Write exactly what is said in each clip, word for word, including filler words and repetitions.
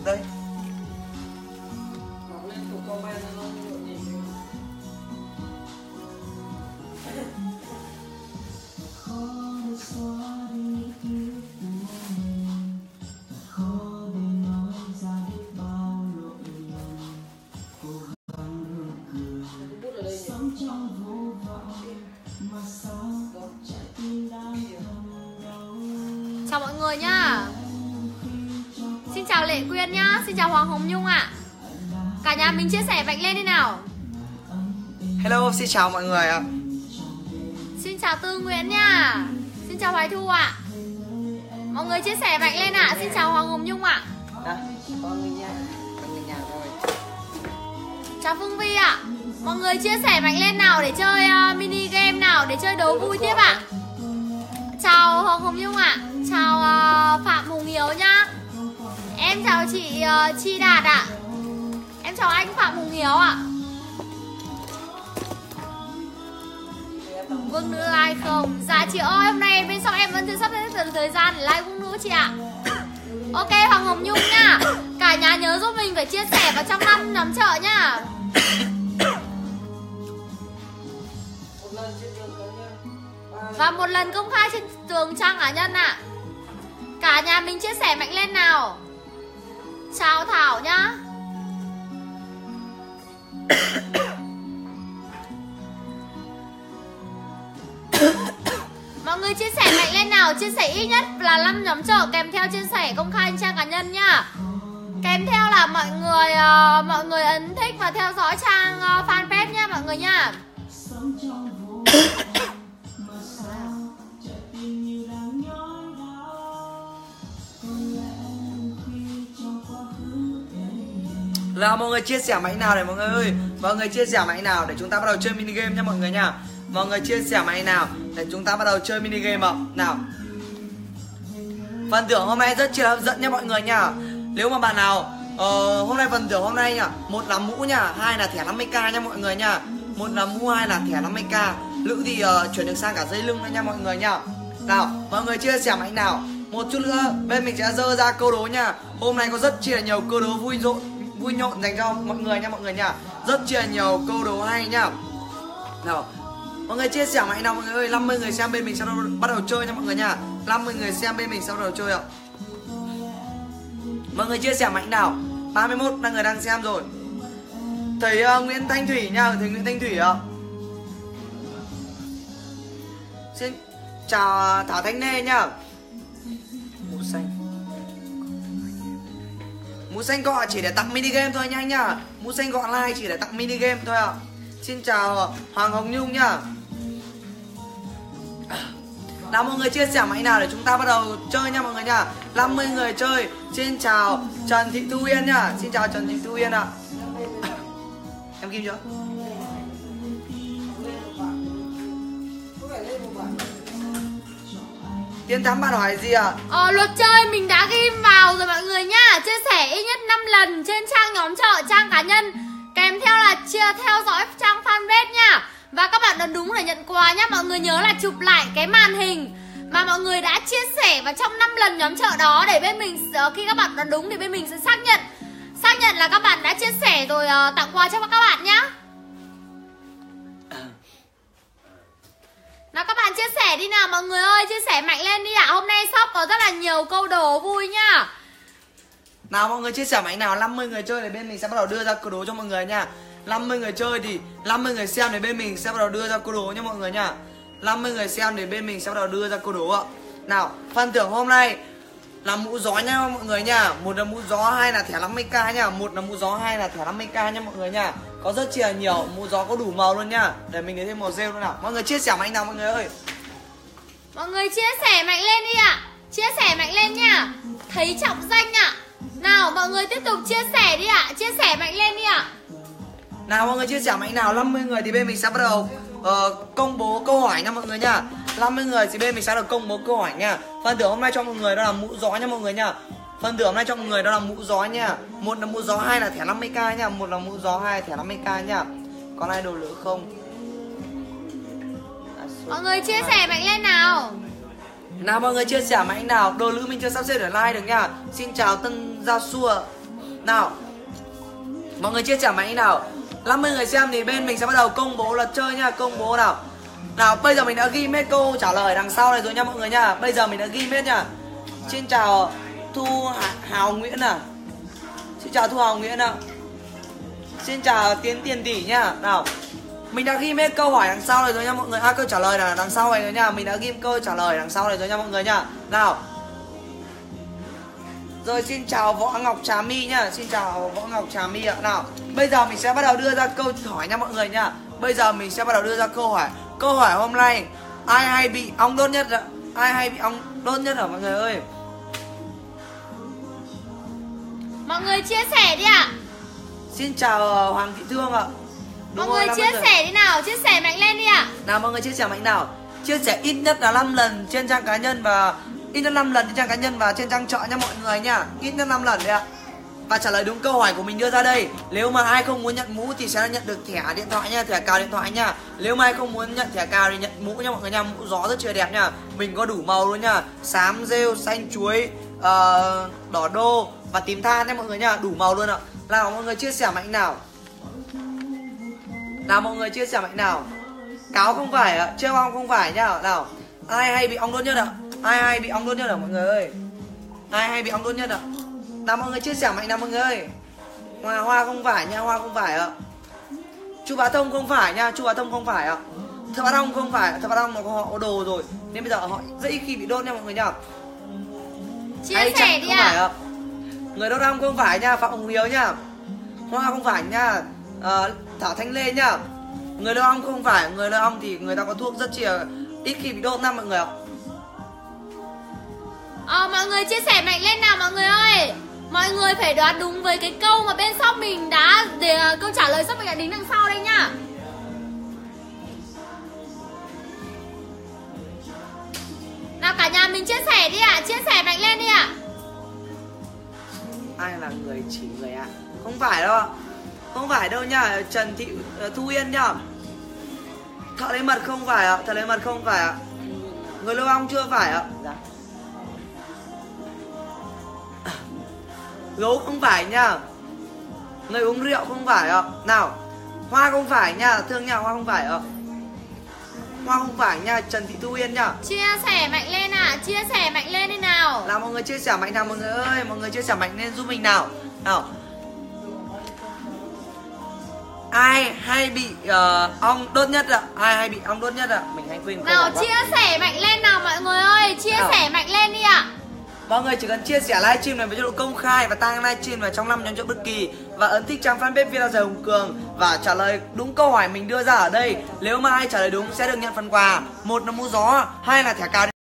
đây. Chào mọi người nhá. Xin chào Lệ Quyên nhá. Xin chào Hoàng Hồng Nhung ạ. À. Cả nhà mình chia sẻ mạnh lên đi nào. Hello, xin chào mọi người ạ. Xin chào Tư Nguyễn nha. Xin chào Hoài Thu ạ. À. Mọi người chia sẻ mạnh lên ạ. À. Xin chào Hoàng Hồng Nhung ạ. À. Chào Phương Vi ạ. À. Mọi người chia sẻ mạnh lên nào để chơi uh, mini game nào, để chơi đố vui tiếp ạ. À. Chào Hoàng Hồng Nhung ạ. À. Chào uh, Phạm Hùng Hiếu nhá. Em chào chị uh, Chi Đạt ạ. À. Em chào anh Phạm Hùng Hiếu ạ. À. Vương nữ like không? Dạ chị ơi, hôm nay bên sau em vẫn chưa sắp xếp thời gian để like Vương nữ chị ạ. À. Ok Hoàng Hồng Nhung nhá. Cả nhà nhớ giúp mình phải chia sẻ vào trong năm nhóm chợ nhá. Và một lần công khai trên tường Trang Á Nhân ạ. À. Cả nhà mình chia sẻ mạnh lên nào. Chào Thảo nhá. Mọi người chia sẻ mạnh lên nào. Chia sẻ ít nhất là năm nhóm chợ kèm theo chia sẻ công khai trên trang cá nhân nhá. Kèm theo là mọi người uh, mọi người ấn thích và theo dõi trang uh, fanpage nha mọi người nha. Là mọi người chia sẻ máy nào này mọi người ơi. Mọi người chia sẻ máy nào để chúng ta bắt đầu chơi mini game nha mọi người nha. Mọi người chia sẻ máy nào để chúng ta bắt đầu chơi mini game ạ. Nào. Phần thưởng hôm nay rất là hấp dẫn nha mọi người nha. Nếu mà bạn nào uh, hôm nay phần thưởng hôm nay nha, một là mũ nha, hai là thẻ năm mươi k nha mọi người nha. Một là mũ, hai là thẻ năm mươi k. Lữ thì uh, chuyển được sang cả dây lưng nữa nha mọi người nha. Nào, mọi người chia sẻ máy nào. Một chút nữa bên mình sẽ dơ ra câu đố nha. Hôm nay có rất chi là nhiều câu đố vui rộn vui nhộn dành cho mọi người nha mọi người nha. Rất chi là nhiều câu đố hay nha. Nào, mọi người chia sẻ mạnh nào mọi người ơi. năm mươi người xem bên mình sau đó bắt đầu chơi nha mọi người nha. năm mươi người xem bên mình sau đầu chơi ạ. Mọi người chia sẻ mạnh nào. ba mươi mốt đang người đang xem rồi. Thầy uh, Nguyễn Thanh Thủy nha. Thầy Nguyễn Thanh Thủy ạ. Xin chào Thảo Thanh Nê nha. Mũ xanh. Mũ xanh gọi chỉ để tặng mini game thôi nha anh nhá. Mũ xanh gọi like chỉ để tặng mini game thôi ạ. Xin chào Hoàng Hồng Nhung nhá. Nào mọi người chia sẻ máy nào để chúng ta bắt đầu chơi nha mọi người nha. năm mươi người chơi. Xin chào Trần Thị Thu Yên nhá. Xin chào Trần Thị Thu Yên ạ. Em kim chưa? Tiến Thắng bạn hỏi gì ạ? À? Ờ, luật chơi mình đã ghi vào rồi mọi người nhá. Chia sẻ ít nhất năm lần trên trang nhóm chợ, trang cá nhân. Kèm theo là chia theo dõi trang fanpage nha. Và các bạn đoán đúng để nhận quà nhá. Mọi người nhớ là chụp lại cái màn hình mà mọi người đã chia sẻ vào trong năm lần nhóm chợ đó. Để bên mình, khi các bạn đoán đúng thì bên mình sẽ xác nhận Xác nhận là các bạn đã chia sẻ rồi uh, tặng quà cho các bạn nhá. Nào các bạn chia sẻ đi nào mọi người ơi. Chia sẻ mạnh lên đi ạ. À. Hôm nay shop có rất là nhiều câu đố vui nhá. Nào mọi người chia sẻ mạnh nào. năm mươi người chơi thì bên mình sẽ bắt đầu đưa ra câu đố cho mọi người nha. năm mươi người chơi thì năm mươi người xem thì bên mình sẽ bắt đầu đưa ra câu đố nha mọi người nha. năm mươi người xem thì bên mình sẽ bắt đầu đưa ra câu đố ạ. Nào, phần thưởng hôm nay là mũ gió nha mọi người nha. Một là mũ gió, hai là thẻ năm mươi k nha. Một là mũ gió, hai là thẻ năm mươi k nha mọi người nha. Có rất chi là nhiều, mũ gió có đủ màu luôn nha. Để mình lấy thêm màu rêu luôn nào. Mọi người chia sẻ mạnh nào mọi người ơi. Mọi người chia sẻ mạnh lên đi ạ. À. Chia sẻ mạnh lên nha. Thấy trọng danh ạ. À. Nào mọi người tiếp tục chia sẻ đi ạ. À. Chia sẻ mạnh lên đi ạ. À. Nào mọi người chia sẻ mạnh nào. năm mươi người thì bên mình sẽ bắt đầu uh, công bố câu hỏi nha mọi người nha. năm mươi người thì bên mình sẽ được công bố câu hỏi nha. Phần thưởng hôm nay cho mọi người đó là mũ gió nha mọi người nha. Phần thưởng hôm nay cho mọi người đó là mũ gió nha. Một là mũ gió, hai là thẻ năm mươi k nha. Một là mũ gió, hai là thẻ năm mươi k nha. Còn ai đồ lửa không? Mọi người chia sẻ mạnh lên nào. Nào mọi người chia sẻ mạnh nào. Đồ lữ mình chưa sắp xếp để like được nha. Xin chào Tân Gia Xua. Nào, mọi người chia sẻ mạnh như nào. năm mươi người xem thì bên mình sẽ bắt đầu công bố luật chơi nha. Công bố nào. Nào, bây giờ mình đã ghi hết câu trả lời đằng sau này rồi nha mọi người nha. Bây giờ mình đã ghi hết nha. Xin chào Thu Hào Nguyễn à. Xin chào Thu Hào Nguyễn ạ. Xin chào Tiến Tiền Tỷ nha. Nào, mình đã ghi hết câu hỏi đằng sau này rồi nha mọi người. À, câu trả lời là đằng sau này rồi nha. Mình đã ghi câu trả lời đằng sau này rồi nha mọi người nha. Nào. Rồi xin chào Võ Ngọc Trà My nha. Xin chào Võ Ngọc Trà My ạ. Nào, bây giờ mình sẽ bắt đầu đưa ra câu hỏi nha mọi người nha. Bây giờ mình sẽ bắt đầu đưa ra câu hỏi. Câu hỏi hôm nay, ai hay bị ong đốt nhất ạ? Ai hay bị ong đốt nhất hả mọi người ơi? Mọi người chia sẻ đi ạ. Xin chào Hoàng Thị Thương ạ. Đúng mọi người chia sẻ đi nào, chia sẻ mạnh lên đi ạ. Nào mọi người chia sẻ mạnh nào. Chia sẻ ít nhất là năm lần trên trang cá nhân và ít nhất năm lần trên trang cá nhân và trên trang chợ nha mọi người nha. Ít nhất năm lần đấy ạ. Và trả lời đúng câu hỏi của mình đưa ra đây. Nếu mà ai không muốn nhận mũ thì sẽ nhận được thẻ điện thoại nha, thẻ cào điện thoại nha. Nếu mà ai không muốn nhận thẻ cào thì nhận mũ nha mọi người nha. Mũ gió rất chưa đẹp nha. Mình có đủ màu luôn nha. Xám rêu, xanh chuối, uh, đỏ đô và tím than nha mọi người nha. Đủ màu luôn ạ. Nào mọi người chia sẻ mạnh nào. Nào mọi người chia sẻ mạnh nào. Cáo không phải ạ, treo ong không phải nhá. Nào, ai hay bị ong đốt nhất ạ? Ai hay bị ong đốt nhất ạ mọi người ơi? Ai hay bị ong đốt nhất ạ? Nào mọi người chia sẻ mạnh nào mọi người ơi. Hoa Hoa không phải nha, Hoa không phải ạ. Chu Bá Thông không phải nha, Chu Bá Thông không phải ạ. Thợ Bá Thông không phải, Thợ Bá Thông mà họ có đồ rồi nên bây giờ họ rất ít khi bị đốt nha mọi người nha. Chia Hay sẻ đi ạ. À. Người đốt ong không phải nha, Phạm Hồng Hiếu nha. Hoa không phải nha, à, Thảo Thanh Lê nha. Người đốt ong không phải, người đốt ong thì người ta có thuốc rất chi là ít khi bị đốt nha mọi người ạ. Ờ, mọi người chia sẻ mạnh lên nào mọi người ơi. Mọi người phải đoán đúng với cái câu mà bên shop mình đã để câu trả lời shop mình đã đính đằng sau đây nhá. Nào cả nhà mình chia sẻ đi ạ, à. Chia sẻ mạnh lên đi ạ. À. Ai là người chỉ người ạ? À? Không phải đâu ạ. Không phải đâu nha, Trần Thị uh, Thu Yên nhá. Thợ lấy mật không phải ạ, thợ lấy mật không phải ạ. Người lâu ong chưa phải ạ. Dạ. Gấu không phải nha. Người uống rượu không phải ạ. Nào, Hoa không phải nha, thương nha, Hoa không phải ạ. Hoa không phải nha, Trần Thị Thu Yên nha. Chia sẻ mạnh lên ạ, à. Chia sẻ mạnh lên đi nào. Nào mọi người chia sẻ mạnh nào mọi người ơi, mọi người chia sẻ mạnh lên giúp mình nào. Nào. Ai hay bị uh, ong đốt nhất ạ? Ai hay bị ong đốt nhất ạ? Mình hay quên. Nào chia sẻ mạnh lên nào mọi người ơi, chia nào. Sẻ mạnh lên đi ạ. À. Mọi người chỉ cần chia sẻ livestream này với chế độ công khai và tăng livestream vào trong năm nhóm chỗ bất kỳ và ấn thích trang fanpage Vlogger Hùng Cường và trả lời đúng câu hỏi mình đưa ra ở đây. Nếu mà ai trả lời đúng sẽ được nhận phần quà. Một là mũ gió, hai là thẻ cào.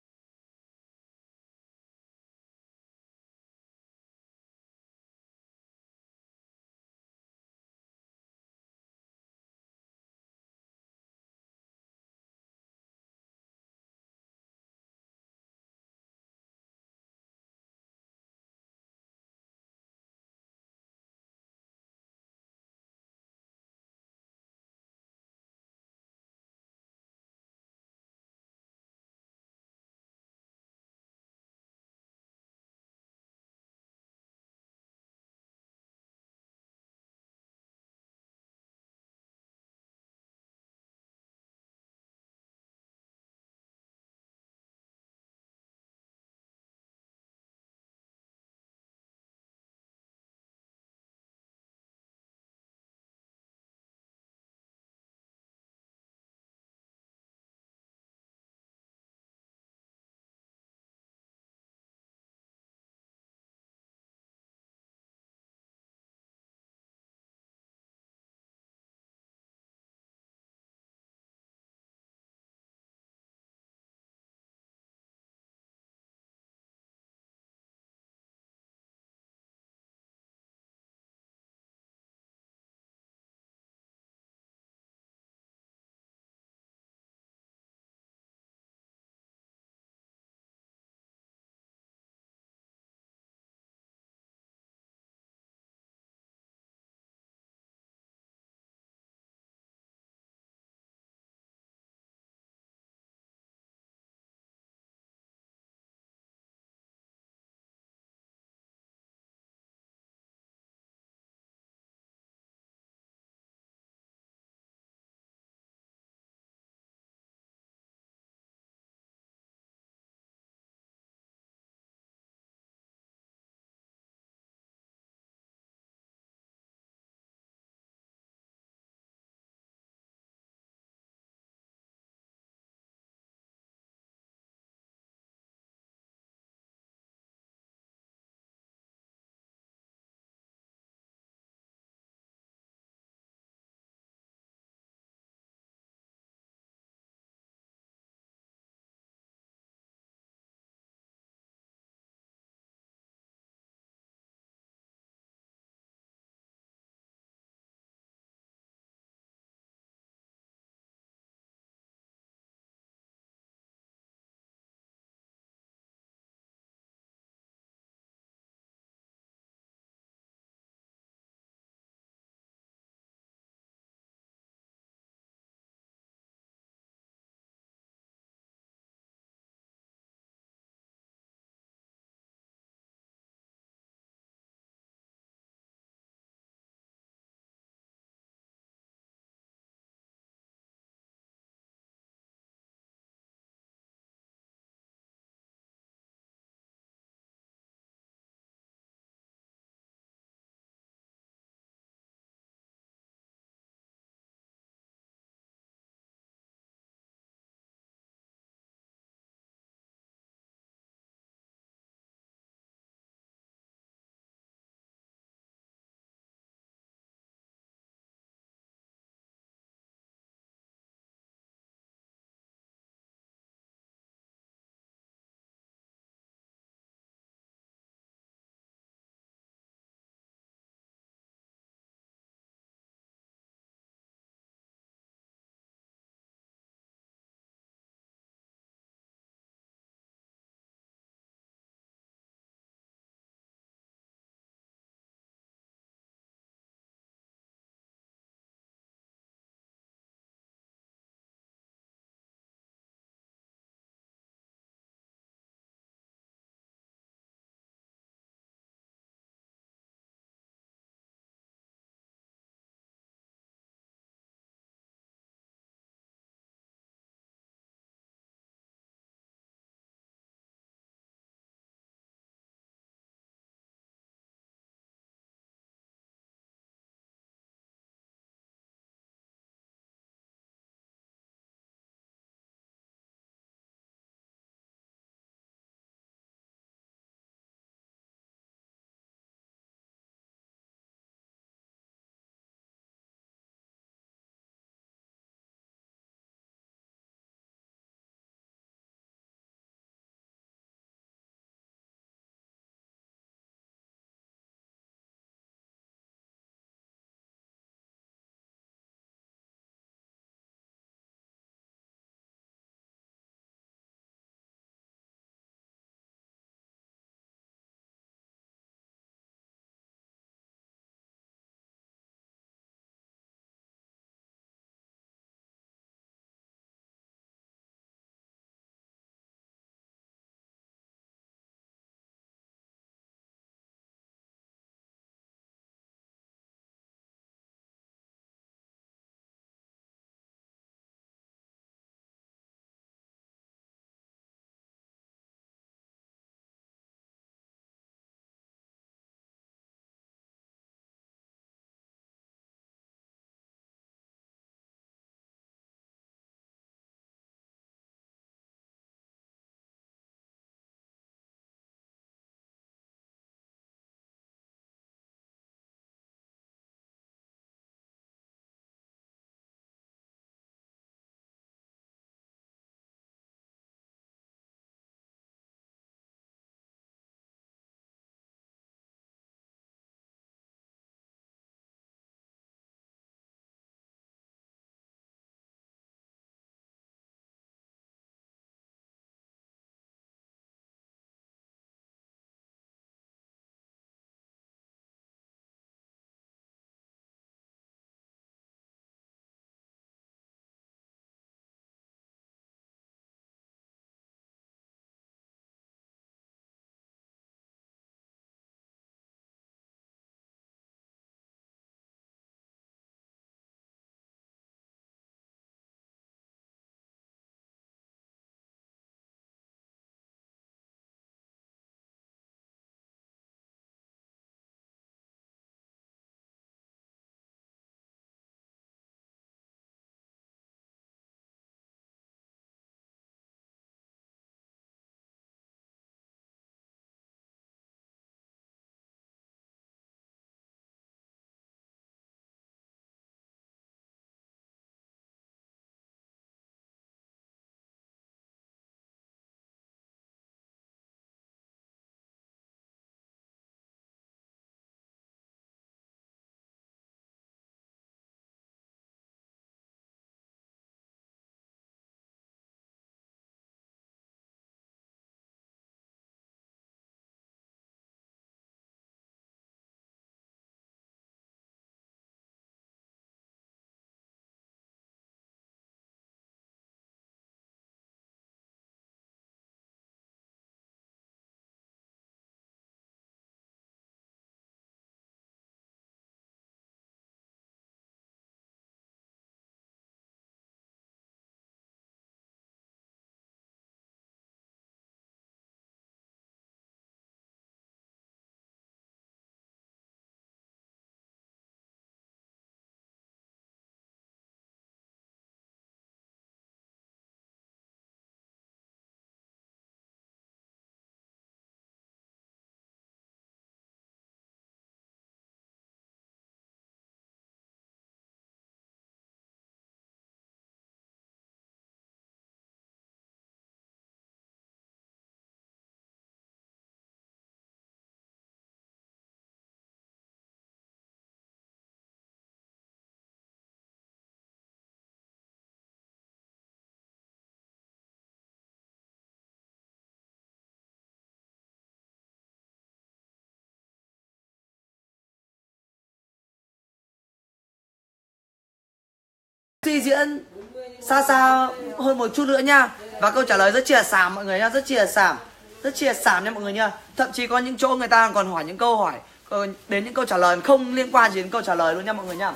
suy diễn xa xa hơn một chút nữa nha. Và câu trả lời rất chi là xàm mọi người nha, rất chi là xàm, rất chi là xàm nha mọi người nha. Thậm chí có những chỗ người ta còn hỏi những câu hỏi đến những câu trả lời không liên quan gì đến câu trả lời luôn nha mọi người nha.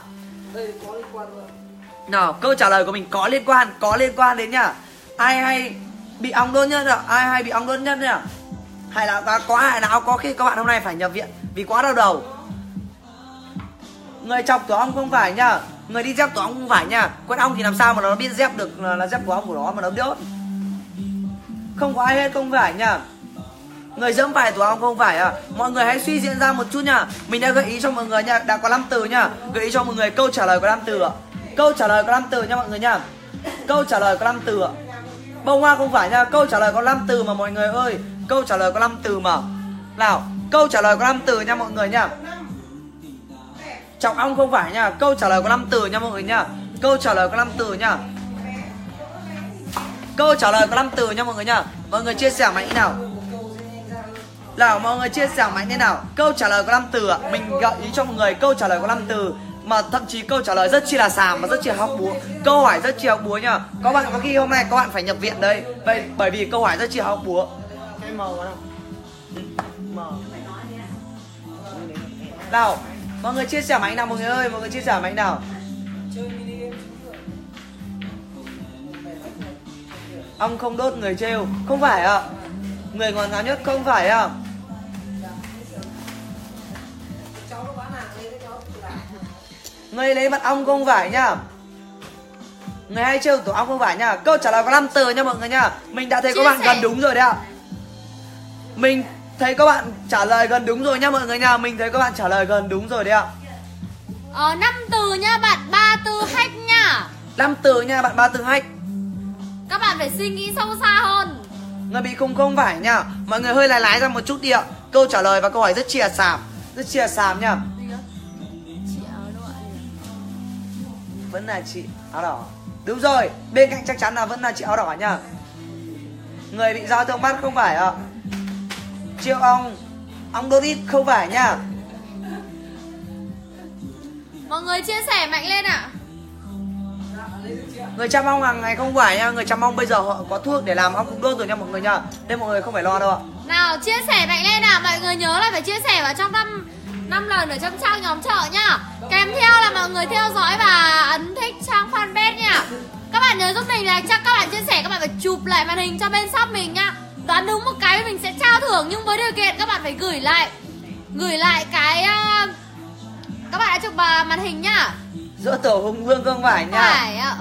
Nào, câu trả lời của mình có liên quan, có liên quan đến nha. Ai hay bị ong đốt nhất ạ? Ai hay bị ong đốt nhất nhá? Hay là có, có ai nào có khi các bạn hôm nay phải nhập viện vì quá đau đầu? Người chọc tổ ong không phải nhá, người đi dép tổ ong không phải nha. Con ong thì làm sao mà nó biết dép được là, là dép của ong của nó mà nó đốt? Không có ai hết không phải nha. Người dẫm phải tổ ong không phải à. Mọi người hãy suy diễn ra một chút nha. Mình đã gợi ý cho mọi người nha, đã có năm từ nha. Gợi ý cho mọi người câu trả lời có năm từ ạ. Câu trả lời có năm từ nha mọi người nha. Câu trả lời có năm từ ạ. Bông hoa không phải nha, câu trả lời có năm từ mà mọi người ơi. Câu trả lời có năm từ mà. Nào, câu trả lời có năm từ nha mọi người nha. Chọc ong không phải nha, câu trả lời có năm từ nha mọi người nha. Câu trả lời có năm từ nha. Câu trả lời có năm từ nha mọi người nha. Mọi người chia sẻ mạnh nào. Nào mọi người chia sẻ mạnh thế nào. Câu trả lời có năm từ ạ. Mình gợi ý cho mọi người câu trả lời có năm từ mà thậm chí câu trả lời rất chi là xàm và rất chi là hóc búa. Câu hỏi rất chi là hóc búa nha. Có bạn có khi hôm nay các bạn phải nhập viện đây. Vậy bởi vì câu hỏi rất chi là hóc búa. Nào, mọi người chia sẻ mạnh nào mọi người ơi, mọi người chia sẻ mạnh nào. Ong không đốt người trêu, không phải ạ. Người ngọt ngào nhất không phải ạ. Người lấy mật ong không phải nhá. Người hay trêu tổ ong không phải nhá. Câu trả lời có năm từ nha mọi người nha. Mình đã thấy các bạn gần đúng rồi đấy ạ. Mình thấy các bạn trả lời gần đúng rồi nha mọi người nha. Mình thấy các bạn trả lời gần đúng rồi đấy ạ. Ờ, năm từ nha bạn, ba từ hack nha. Năm từ nha bạn, ba từ hack. Các bạn phải suy nghĩ sâu xa hơn. Người bị khùng không phải nha. Mọi người hơi lái lái ra một chút đi ạ. Câu trả lời và câu hỏi rất chi là xàm, rất chi là xàm nha. Chị áo đỏ. Vẫn là chị áo đỏ. Đúng rồi, bên cạnh chắc chắn là vẫn là chị áo đỏ nha. Người bị giao thông bắt không phải ạ. Chiêu ong, ong đốt ít không phải nha. Mọi người chia sẻ mạnh lên ạ. Người chăm ong hàng ngày không phải nha. Người chăm ong bây giờ họ có thuốc để làm ong không đốt rồi nha mọi người nha. Nên mọi người không phải lo đâu ạ. Nào chia sẻ mạnh lên nào. Mọi người nhớ là phải chia sẻ vào trong năm năm lần ở trong trang nhóm chợ nhá. Kèm theo là mọi người theo dõi và ấn thích trang fanpage nha. Các bạn nhớ giúp mình là chắc các bạn chia sẻ các bạn phải chụp lại màn hình cho bên shop mình nhá. Đoán đúng một cái mình sẽ trao thưởng, nhưng với điều kiện các bạn phải gửi lại gửi lại cái uh, các bạn đã chụp vào màn hình nhá. Giữa tổ hùng vương không phải nha. Phải ạ.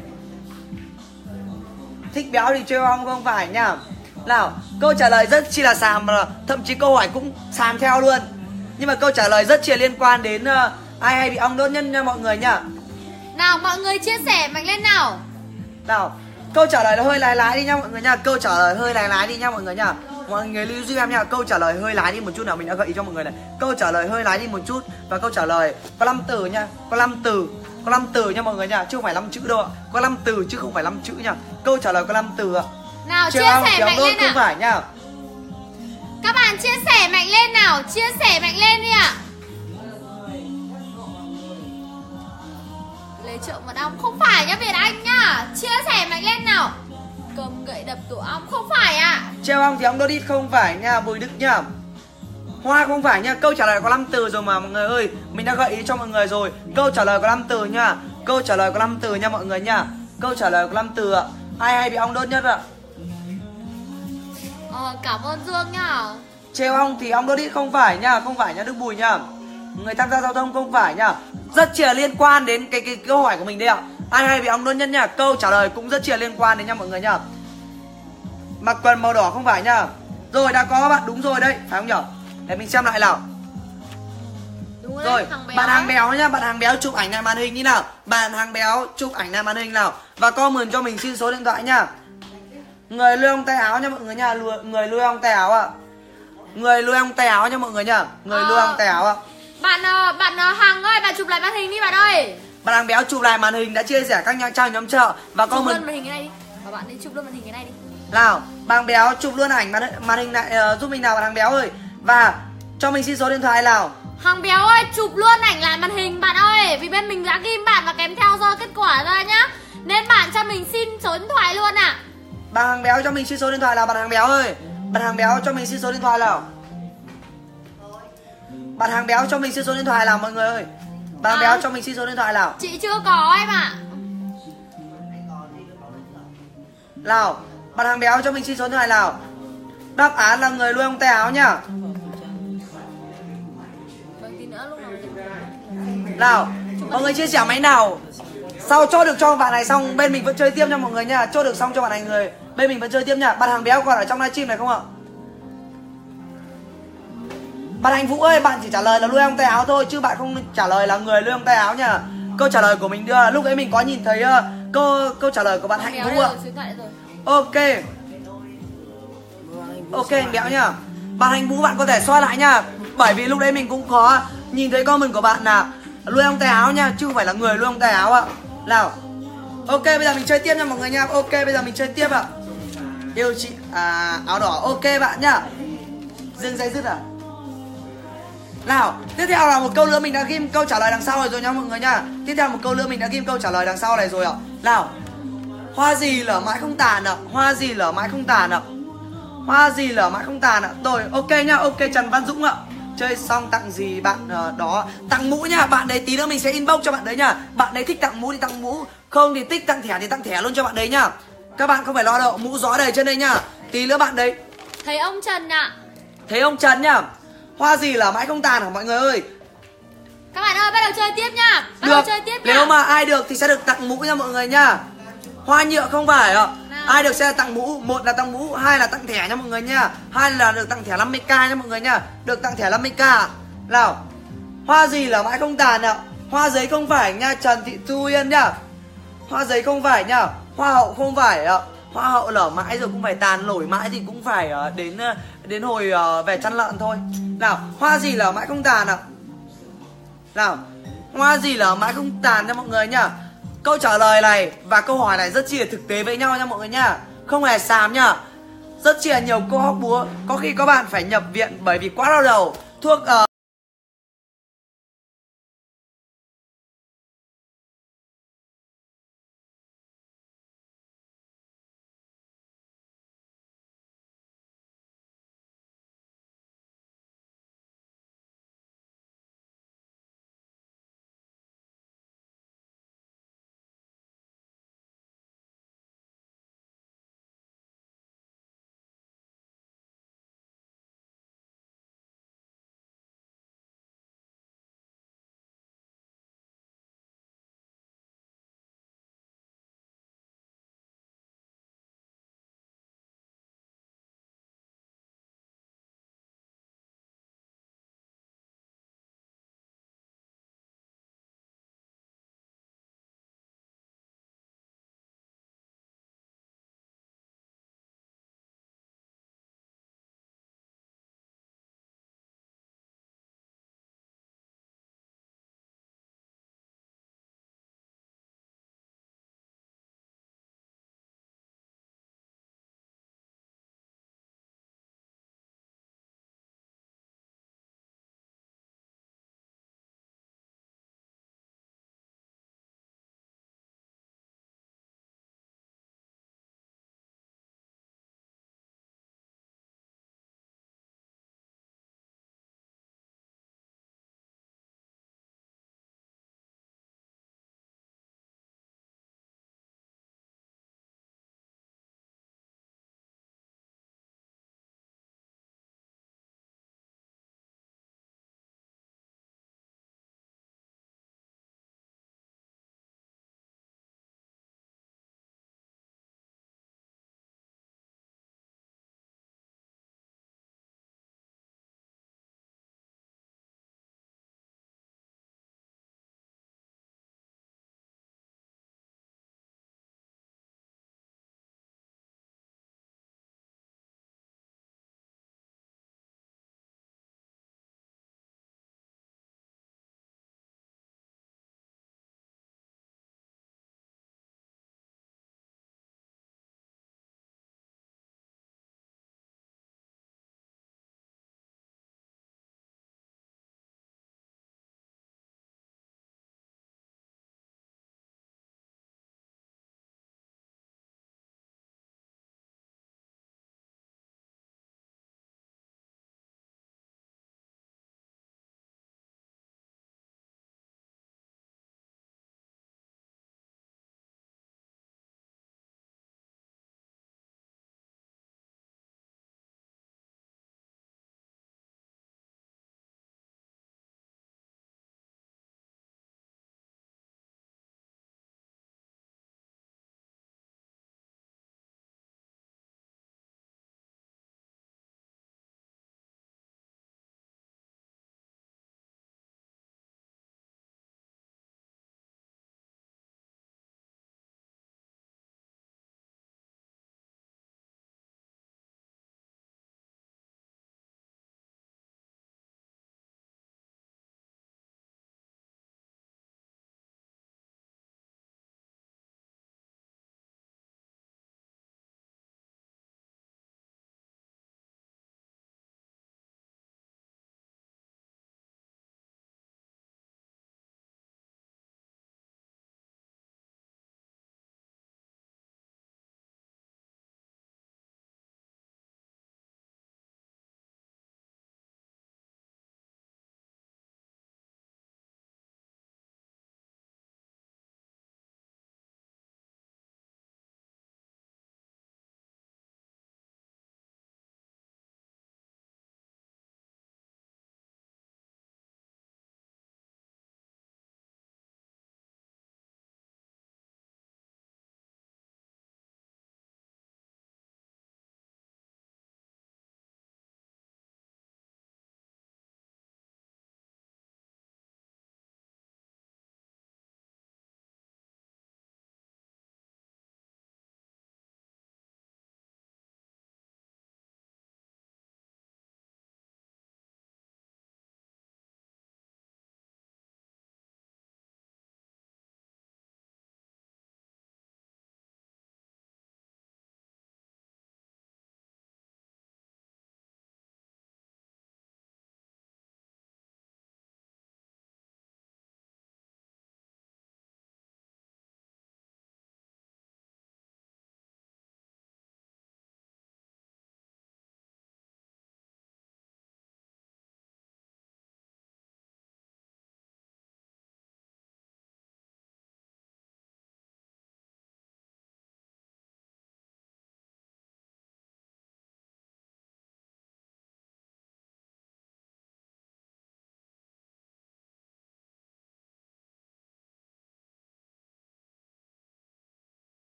Thích béo thì trêu ong không phải nha. Nào, câu trả lời rất chi là xàm mà thậm chí câu hỏi cũng xàm theo luôn. Nhưng mà câu trả lời rất chi là liên quan đến uh, ai hay bị ong đốt nhất nha mọi người nha. Nào mọi người chia sẻ mạnh lên nào. Nào, câu trả lời là hơi lái lái đi nha mọi người nha. Câu trả lời hơi lái lái đi nha mọi người nha. Mọi người lưu giúp em nha. Câu trả lời hơi lái đi một chút nào. Mình đã gợi ý cho mọi người này. Câu trả lời hơi lái đi một chút. Và câu trả lời có năm từ nha. Có năm từ. Có năm từ nha mọi người nha. Chứ không phải năm chữ đâu ạ. Có năm từ chứ không phải năm chữ nha. Câu trả lời có năm từ ạ. Nào chia Trêu sẻ mạnh lên không nào. phải nha. Các bạn chia sẻ mạnh lên nào. Chia sẻ mạnh lên đi ạ. Lấy trộm mật ong không phải nhá Việt Anh nhá. Chia sẻ mạnh lên nào. Cầm gậy đập tổ ong không phải ạ. À. Treo ong thì ong đốt ít không phải nha. Bùi Đức nha. Hoa không phải nha. Câu trả lời có năm từ rồi mà mọi người ơi. Mình đã gợi ý cho mọi người rồi. Câu trả lời có năm từ nha. Câu trả lời có năm từ nha mọi người nha. Câu trả lời có năm từ ạ. Ai hay bị ong đốt nhất ạ? Ờ, cảm ơn Dương nhá. Treo ong thì ong đốt ít không phải nha. Không phải nha Đức Bùi nha. Người tham gia giao thông không phải nha. Rất chỉ là liên quan đến cái, cái câu hỏi của mình đây ạ. Ai hay bị ong đốt nhất nha. Câu trả lời cũng rất chỉ là liên quan đến nha mọi người nha. Mặc quần màu đỏ không phải nha. Rồi đã có bạn đúng rồi đấy. Phải không nhở? Để mình xem lại nào. Đúng rồi, Rồi, hàng bạn hàng béo nhá. Bạn hàng béo chụp ảnh lại màn hình như nào. Bạn hàng béo chụp ảnh lại màn hình nào. Và comment cho mình xin số điện thoại nha. Người nuôi ong tay áo nha mọi người nha. Người nuôi ong tay áo ạ. Người nuôi ong tay áo nha mọi người nha. Người nuôi ong tay áo ạ. Bạn bạn Hằng ơi, bạn chụp lại màn hình đi bạn ơi. Bạn hàng béo chụp lại màn hình đã chia sẻ các nhà trang nhóm chợ và chụp comment luôn màn hình cái này đi. Và bạn đi chụp luôn màn hình cái này đi. Nào, bạn béo chụp luôn ảnh màn, màn hình lại uh, giúp mình nào bạn hàng béo ơi. Và cho mình xin số điện thoại nào. Hàng béo ơi, chụp luôn ảnh lại màn hình bạn ơi. Vì bên mình đã ghim bạn và kèm theo dõi kết quả ra nhá. Nên bạn cho mình xin số điện thoại luôn ạ. à. Bạn hàng béo cho mình xin số điện thoại nào. Bạn hàng béo ơi, bạn hàng béo cho mình xin số điện thoại nào. Bạn hàng béo cho mình xin số điện thoại nào mọi người ơi. Bạn hàng à, béo cho mình xin số điện thoại nào. Chị chưa có em ạ. à. Nào, bạn hàng béo cho mình xin số điện thoại nào. Đáp án là người nuôi ong tay áo nhá. Nào, mọi người chia sẻ máy nào. Sau chốt được cho bạn này xong bên mình vẫn chơi tiếp nha mọi người nha. Chốt được xong cho bạn này người bên mình vẫn chơi tiếp nha. Bạn hàng béo còn ở trong livestream này không ạ? Bạn Hạnh Vũ ơi, bạn chỉ trả lời là nuôi ong tay áo thôi chứ bạn không trả lời là người nuôi ong tay áo nha. Câu trả lời của mình đưa lúc ấy mình có nhìn thấy uh, câu câu trả lời của bạn Hạnh Vũ ạ. Ok. Ok anh béo nha. Bạn Hạnh Vũ bạn có thể soi lại nha. Bởi vì lúc đấy mình cũng có nhìn thấy comment của bạn là nuôi ong tay áo nha, chứ không phải là người nuôi ong tay áo ạ. Nào. Ok bây giờ mình chơi tiếp nha mọi người nha. Ok bây giờ mình chơi tiếp ạ. Yêu chị à, áo đỏ. Ok bạn nhá. Dừng dây dứt à. Nào, tiếp theo là một câu nữa mình đã ghim câu trả lời đằng sau rồi, rồi nha mọi người nha. Tiếp theo một câu nữa mình đã ghim câu trả lời đằng sau này rồi ạ. Nào. Hoa gì lở mãi không tàn ạ. Hoa gì lở mãi không tàn ạ. Hoa gì lở mãi không tàn ạ. Rồi, ok nhá, ok Trần Văn Dũng ạ. Chơi xong tặng gì bạn uh, đó. Tặng mũ nha, bạn đấy tí nữa mình sẽ inbox cho bạn đấy nha. Bạn đấy thích tặng mũ thì tặng mũ, không thì thích tặng thẻ thì tặng thẻ luôn cho bạn đấy nhá. Các bạn không phải lo đâu, mũ gió đầy trên đây nhá. Tí nữa bạn đấy. Thấy ông Trần ạ. Thấy ông Trần nhá. Hoa gì lở mãi không tàn hả mọi người ơi. Các bạn ơi, bắt đầu chơi tiếp nhá. Bắt được. đầu chơi tiếp nhá. Nếu mà ai được thì sẽ được tặng mũ nha mọi người nha. Hoa nhựa không phải ạ. Ai được sẽ là tặng mũ, một là tặng mũ, hai là tặng thẻ nha mọi người nha. Hai là được tặng thẻ năm mươi k nha mọi người nha. Được tặng thẻ năm mươi k. Nào. Hoa gì lở mãi không tàn ạ. Hoa giấy không phải nha, Trần Thị Thu Yên nhá. Hoa giấy không phải nhá. Hoa hậu không phải ạ. Hoa hậu lở mãi rồi cũng phải tàn, nổi mãi thì cũng phải đến đến hồi về chăn lợn thôi. Nào, hoa gì lở mãi không tàn ạ. Nào, hoa gì lở mãi không tàn nha mọi người nhá. Câu trả lời này và câu hỏi này rất chi là thực tế với nhau nha mọi người nha. Không hề xàm nhá. Rất chi là nhiều cô hóc búa. Có khi các bạn phải nhập viện bởi vì quá đau đầu. Thuốc uh,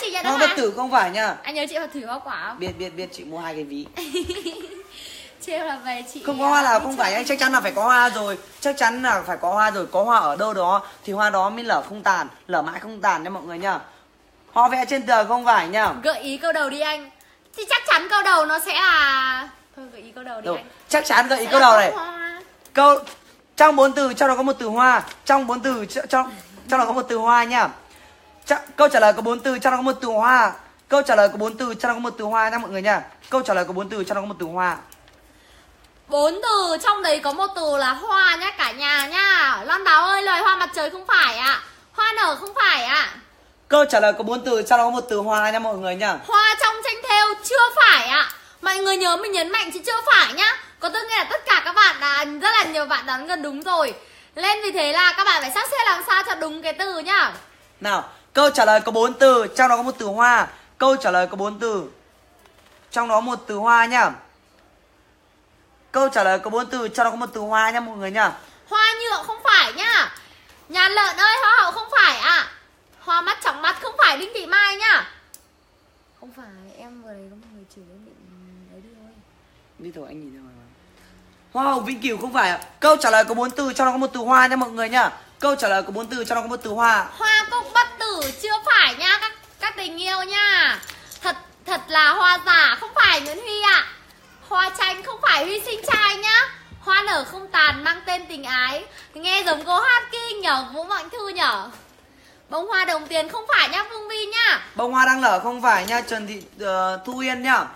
chị nhận Hoa đáp bất án. tử không phải nhá. Anh nhớ chị vào thủy hoa quả không? Biết biết biết, chị mua hai cái ví. Trêu là về chị. Không có hoa nào không phải, anh chắc chắn là phải có hoa rồi. Chắc chắn là phải có hoa rồi. Có hoa ở đâu đó thì hoa đó mới lở không tàn, lở mãi không tàn nha mọi người nhá. Hoa vẽ trên tờ không phải nhá. Gợi ý câu đầu đi anh. Thì chắc chắn câu đầu nó sẽ là... Thôi gợi ý câu đầu đi Đâu, anh. chắc chắn gợi ý Sẽ câu là đầu này. hoa. Câu trong bốn từ trong đó có một từ hoa. Trong bốn từ trong trong đó có một từ hoa nhá. Ch câu trả lời có bốn từ trong đó có một từ hoa. Câu trả lời có bốn từ trong đó có một từ hoa nha mọi người nha. Câu trả lời có bốn từ trong đó có một từ hoa. Bốn từ trong đấy có một từ là hoa nhá cả nhà nhá. Loan Báo ơi, loài hoa mặt trời không phải ạ. Hoa nở không phải ạ. Câu trả lời có bốn từ trong đó có một từ hoa nha mọi người nha. Hoa trong tranh thêu chưa phải ạ. Mọi người nhớ mình nhấn mạnh chứ chưa phải nhá. Có tức nghĩa là tất cả các bạn đã, rất là nhiều bạn đoán gần đúng rồi. Nên vì thế là các bạn phải sắp xếp làm sao cho đúng cái từ nhá. Nào, câu trả lời có bốn từ trong đó có một từ hoa. Câu trả lời có bốn từ trong đó một từ hoa nhá. Câu trả lời có bốn từ trong đó có một từ hoa nha mọi người nha. Hoa nhựa không phải nhá. Nhà lợn ơi, hoa hậu không phải ạ. À. Hoa mắt chóng mắt không phải Đinh Thị Mai nhá. Không phải, em vừa đấy có một người chửi em định ấy đi thôi. Đi thôi anh nhìn ra ngoài. Hoa hậu Vĩnh Cửu không phải ạ. Câu trả lời có bốn từ trong đó có một từ hoa nha mọi người nha. Câu trả lời có bốn từ trong đó có một từ hoa. Hoa cúc bất tử chưa phải nha các các tình yêu nha. Thật thật là hoa giả không phải Nguyễn Huy ạ. À. Hoa chanh không phải Huy sinh trai nhá. Hoa nở không tàn mang tên tình ái. Nghe giống cô hát kinh nhở, Vũ Mạnh Thư nhở. Bông hoa đồng tiền không phải nhá Phương Vi nhá. Bông hoa đang nở không phải nha Trần Thị uh, Thu Yên nhá.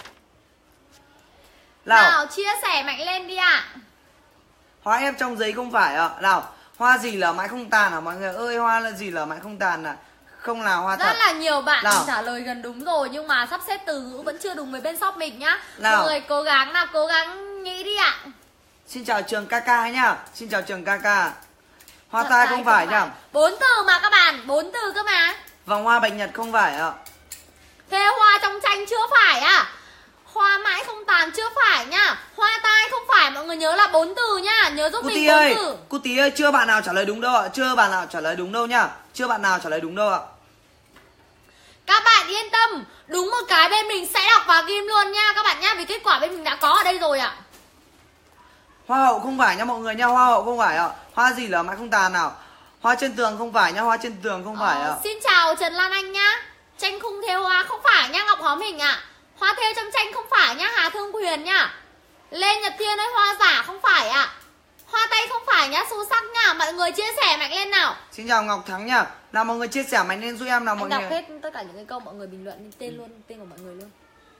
Nào. Nào chia sẻ mạnh lên đi ạ. À. Hoa ép trong giấy không phải ạ. À. Nào, hoa gì lở mãi không tàn à mọi người ơi, hoa là gì lở mãi không tàn à. Không là hoa rất thật. Rất là nhiều bạn nào. trả lời gần đúng rồi nhưng mà sắp xếp từ ngữ vẫn chưa đúng với bên shop mình nhá. Nào. Mọi người cố gắng nào, cố gắng nghĩ đi ạ. À. Xin chào trường ca ca nhá. Xin chào trường ca ca. Hoa thật tai không phải, phải nhá. Bốn từ mà các bạn, bốn từ cơ mà. Vòng hoa bạch nhật không phải ạ. Thế hoa trong tranh chưa phải à. Hoa mãi không tàn chưa phải nhá. Hoa tai không phải, mọi người nhớ là bốn từ nhá. Nhớ giúp Cô mình tí bốn ơi, từ. cô tí ơi, chưa bạn nào trả lời đúng đâu ạ. Chưa bạn nào trả lời đúng đâu nhá. Chưa bạn nào trả lời đúng đâu ạ. Các bạn yên tâm, đúng một cái bên mình sẽ đọc và ghim luôn nha các bạn nhá. Vì kết quả bên mình đã có ở đây rồi ạ. Hoa hậu không phải nha mọi người nha. Hoa hậu không phải ạ. Hoa gì lở mãi không tàn nào. Hoa trên tường không phải nhá. Hoa trên tường không phải ạ. ờ, Xin chào Trần Lan Anh nhá. Tranh khung thêu hoa không phải nhá Ngọc Hóm Hình ạ. À. Hoa thêu trong tranh không phải nhá Hà Thương Huyền nhá. Lê Nhật Thiên ơi, hoa giả không phải ạ. À. Hoa tay không phải nhá, Xu Sắc nhá. Mọi người chia sẻ mạnh lên nào. Xin chào Ngọc Thắng nhá. Nào mọi người chia sẻ mạnh lên giúp em nào. Anh mọi đọc người hết tất cả những cái câu mọi người bình luận tên luôn, tên của mọi người luôn.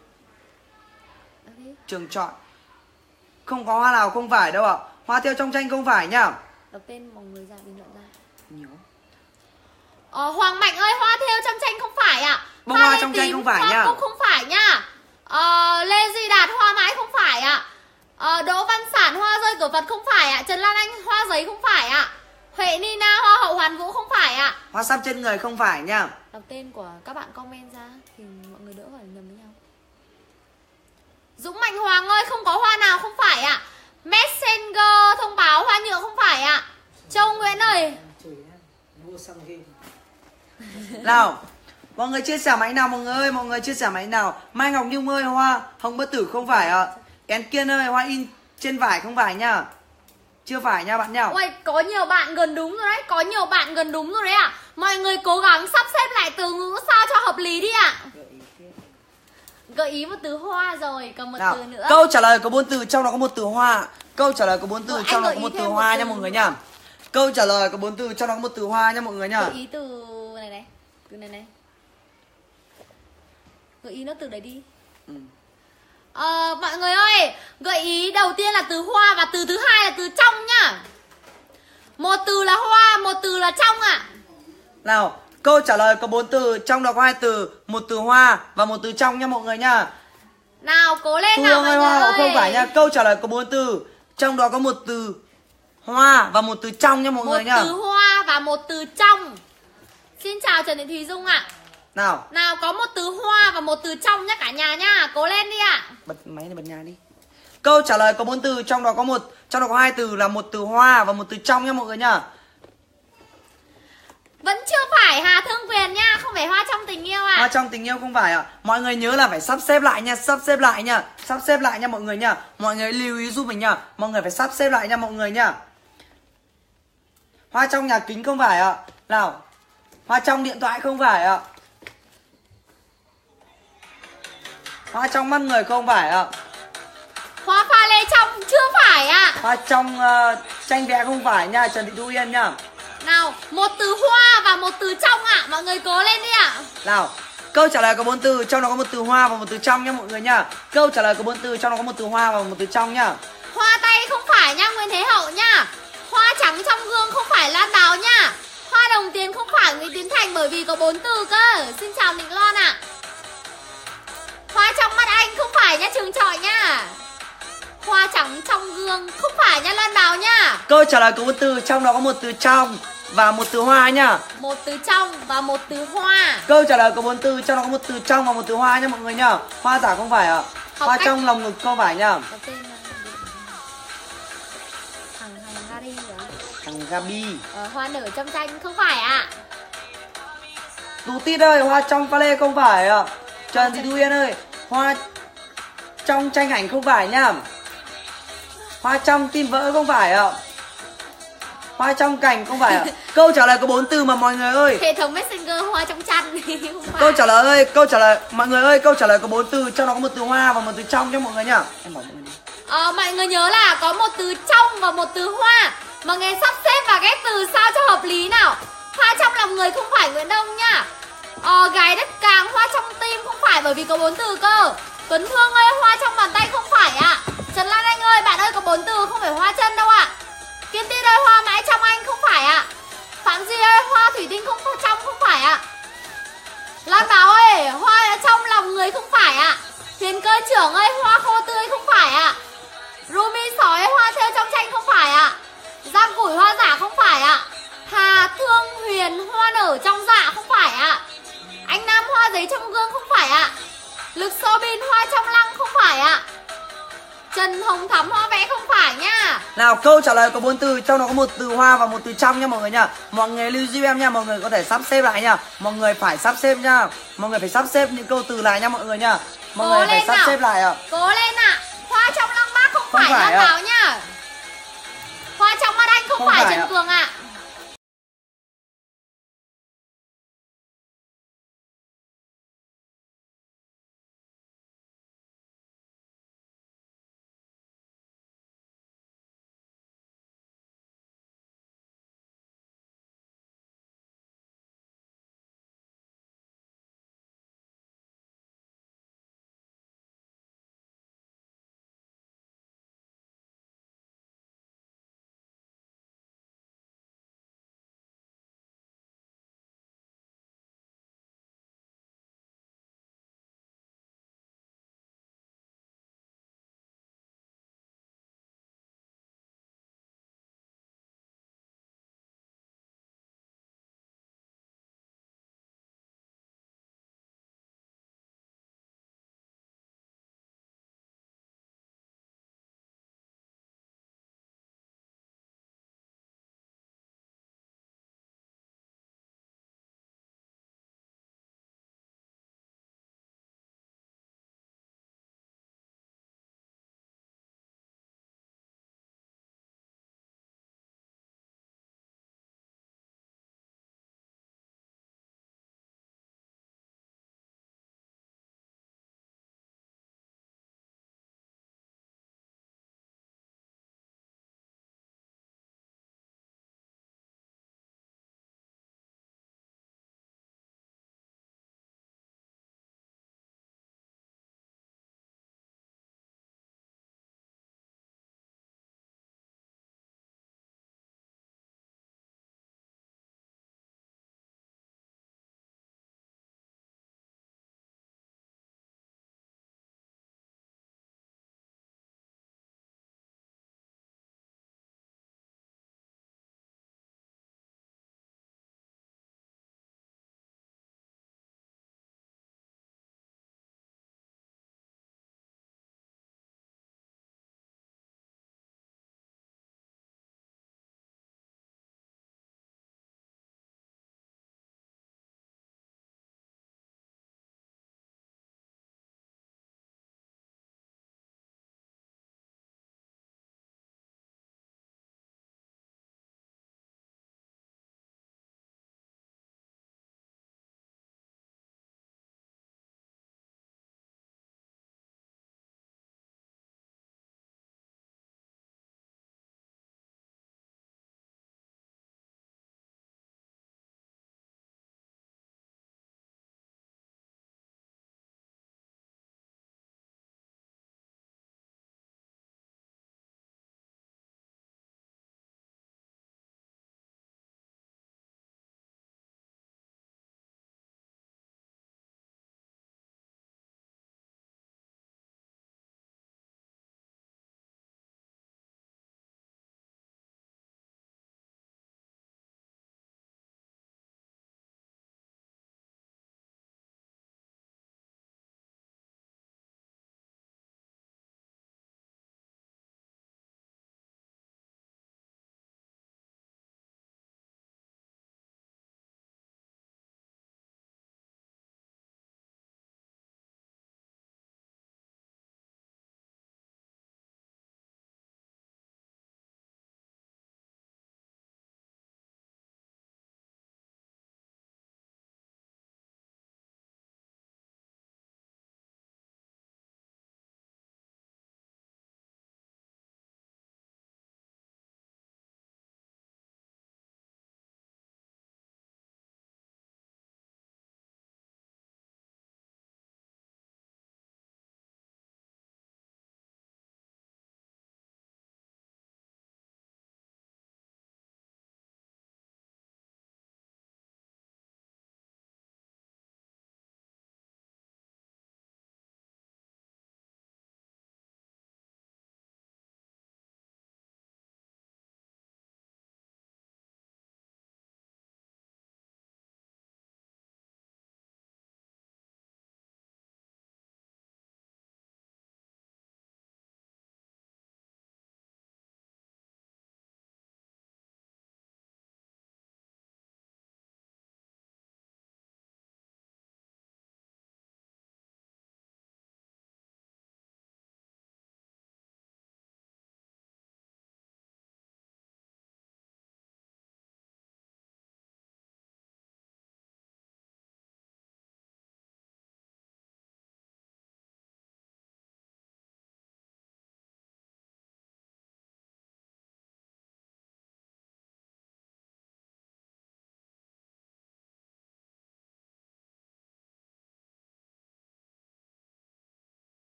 Trường chọn không có hoa nào không phải đâu ạ. Hoa thêu trong tranh không phải nhá. Đọc tên mọi người ra, bình luận ra. Nhiều. Ờ, Hoàng Mạnh ơi, hoa thêu trong tranh không phải ạ. À. Bông hoa, hoa trong tranh không phải hoa nhá. Cúc không phải nhá. Ờ, Lê Duy Đạt hoa mãi không phải ạ. À. Ờ, Đỗ Văn Sản hoa rơi của Phật không phải ạ. À. Trần Lan Anh hoa giấy không phải ạ. À. Huệ Nina hoa hậu Hoàn Vũ không phải ạ. À. Hoa sắp trên người không phải nhá. Đọc tên của các bạn comment ra thì mọi người đỡ phải nhầm với nhau. Dũng Mạnh Hoàng ơi, không có hoa nào không phải ạ. À. Messenger thông báo hoa nhựa không phải ạ. À. Châu Nguyễn ơi. Nào, mọi người chia sẻ máy nào mọi người ơi, mọi người chia sẻ máy nào. Mai Ngọc Nhung ơi, hoa hồng bất tử không phải ạ. À. Én Kiên ơi, hoa in trên vải không phải nhá. Chưa phải nha bạn nhá. Ôi, có nhiều bạn gần đúng rồi đấy, có nhiều bạn gần đúng rồi đấy ạ. À. Mọi người cố gắng sắp xếp lại từ ngữ sao cho hợp lý đi ạ. À. Gợi ý một từ hoa rồi, còn một nào, từ nữa. Câu trả lời có bốn từ trong đó có một từ hoa. Câu trả lời có bốn từ rồi, trong đó có một từ hoa nha mọi người nhá. Câu trả lời có bốn từ trong đó có một từ hoa nha mọi người nhá. Gợi ý từ này này, từ này này. Gợi ý nó từ đấy đi. Ừ. Ờ, mọi người ơi, gợi ý đầu tiên là từ hoa và từ thứ hai là từ trong nhá. Một từ là hoa, một từ là trong ạ. À. Nào, câu trả lời có bốn từ, trong đó có hai từ, một từ hoa và một từ trong nha mọi người nhá. Nào, cố lên Thu nào mọi người hoa ơi. Không phải nha, câu trả lời có bốn từ, trong đó có một từ hoa và một từ trong nha mọi một người nhá. Một từ hoa và một từ trong. Xin chào Trần Thị Thùy Dung ạ. À. Nào. Nào, có một từ hoa và một từ trong nhá cả nhà nhá. Cố lên đi ạ. À. Bật máy này, bật nhà đi. Câu trả lời có bốn từ, trong đó có một trong đó có hai từ là một từ hoa và một từ trong nha mọi người nhá. Vẫn chưa phải Hà Thương Quyền nha, không phải Hoa Trong Tình Yêu ạ. Hoa Trong Tình Yêu không phải ạ. Mọi người nhớ là phải sắp xếp lại nha, sắp xếp lại nha, sắp xếp lại nha mọi người nha. Mọi người lưu ý giúp mình nha. Mọi người phải sắp xếp lại nha mọi người nha. Hoa Trong Nhà Kính không phải ạ. Nào. Hoa Trong Điện Thoại không phải ạ. Hoa Trong Mắt Người không phải ạ. Hoa pha lê trong chưa phải ạ. Hoa Trong uh, Tranh Vẽ không phải nha, Trần Thị Thu Yên nha. Nào, một từ hoa và một từ trong ạ. Mọi người cố lên đi ạ. Nào, câu trả lời có bốn từ, trong đó có một từ hoa và một từ trong nha mọi người nha. Câu trả lời có bốn từ, trong đó có một từ hoa và một từ trong nha. Hoa tay không phải nha Nguyễn Thế Hậu nha. Hoa trắng trong gương không phải Lan Đào nha. Hoa đồng tiền không phải Nguyễn Tiến Thành bởi vì có bốn từ cơ. Xin chào Định Loan ạ. Hoa trong mắt anh không phải nha Trường Trọi nha. Hoa trắng trong gương không phải nha Lan Đào nha. Câu trả lời có bốn từ, trong đó có một từ trong và một từ hoa nha. Một từ trong và một từ hoa. Câu trả lời có bốn từ, trong đó có một từ trong và một từ hoa nha mọi người nha. Hoa giả không phải ạ. Hoa cách... trong lòng ngực không phải nha. Thằng thằng Gary hả? Thằng Gabi. Ờ, hoa nở trong tranh không phải ạ. Tú Tít ơi, hoa trong pha lê không phải ạ. Trần Thị Thu Yên ơi, hoa trong tranh ảnh không phải nha. Hoa trong tin vỡ không phải ạ. Hoa trong cảnh không phải ạ. Câu trả lời có bốn từ mà mọi người ơi. Hệ thống Messenger hoa trong chăn không phải. Câu trả lời ơi, câu trả lời mọi người ơi, câu trả lời có bốn từ, trong đó có một từ hoa và một từ trong cho mọi người nhá. Em bảo mọi người đi. Ờ, mọi người nhớ là có một từ trong và một từ hoa. Mọi người sắp xếp và ghép từ sao cho hợp lý nào. Hoa trong lòng người không phải Nguyễn Đông nhá. Ờ, gái đất càng hoa trong tim không phải bởi vì có bốn từ cơ. Tuấn Thương ơi, hoa trong bàn tay không phải ạ. À. Trần Lan Anh ơi, bạn ơi có bốn từ không phải hoa chân đâu ạ. À. Kiên Ti ơi, hoa mãi trong anh không phải ạ. À. Phạm Duy ơi, hoa thủy tinh không trong không phải ạ. À. Lan Bảo ơi, hoa trong lòng người không phải ạ. À. Hiền Cơ Trưởng ơi, hoa khô tươi không phải ạ. À. Rumi sói hoa theo trong tranh không phải ạ. À. Giang củi hoa giả không phải ạ. À. Hà Thương Huyền hoa nở trong dạ không phải ạ. À. Anh Nam hoa giấy trong gương không phải ạ. À. Lực Sobin hoa trong lăng không phải ạ. À. Trần Hồng Thắm hoa vẽ không phải nhá. Nào, câu trả lời có bốn từ, trong đó có một từ hoa và một từ trong nha mọi người nha. Mọi người lưu giúp em nha, mọi người có thể sắp xếp lại nha. Mọi người phải sắp xếp nha. Mọi người phải sắp xếp những câu từ lại nha mọi người nha. Mọi Cố người phải sắp nào. xếp lại ạ. Cố lên ạ. À. Hoa trong lăng bác không, không phải, phải Lan Bảo nhá. Hoa trong mắt anh không, không phải, phải Trần Cường ạ. À.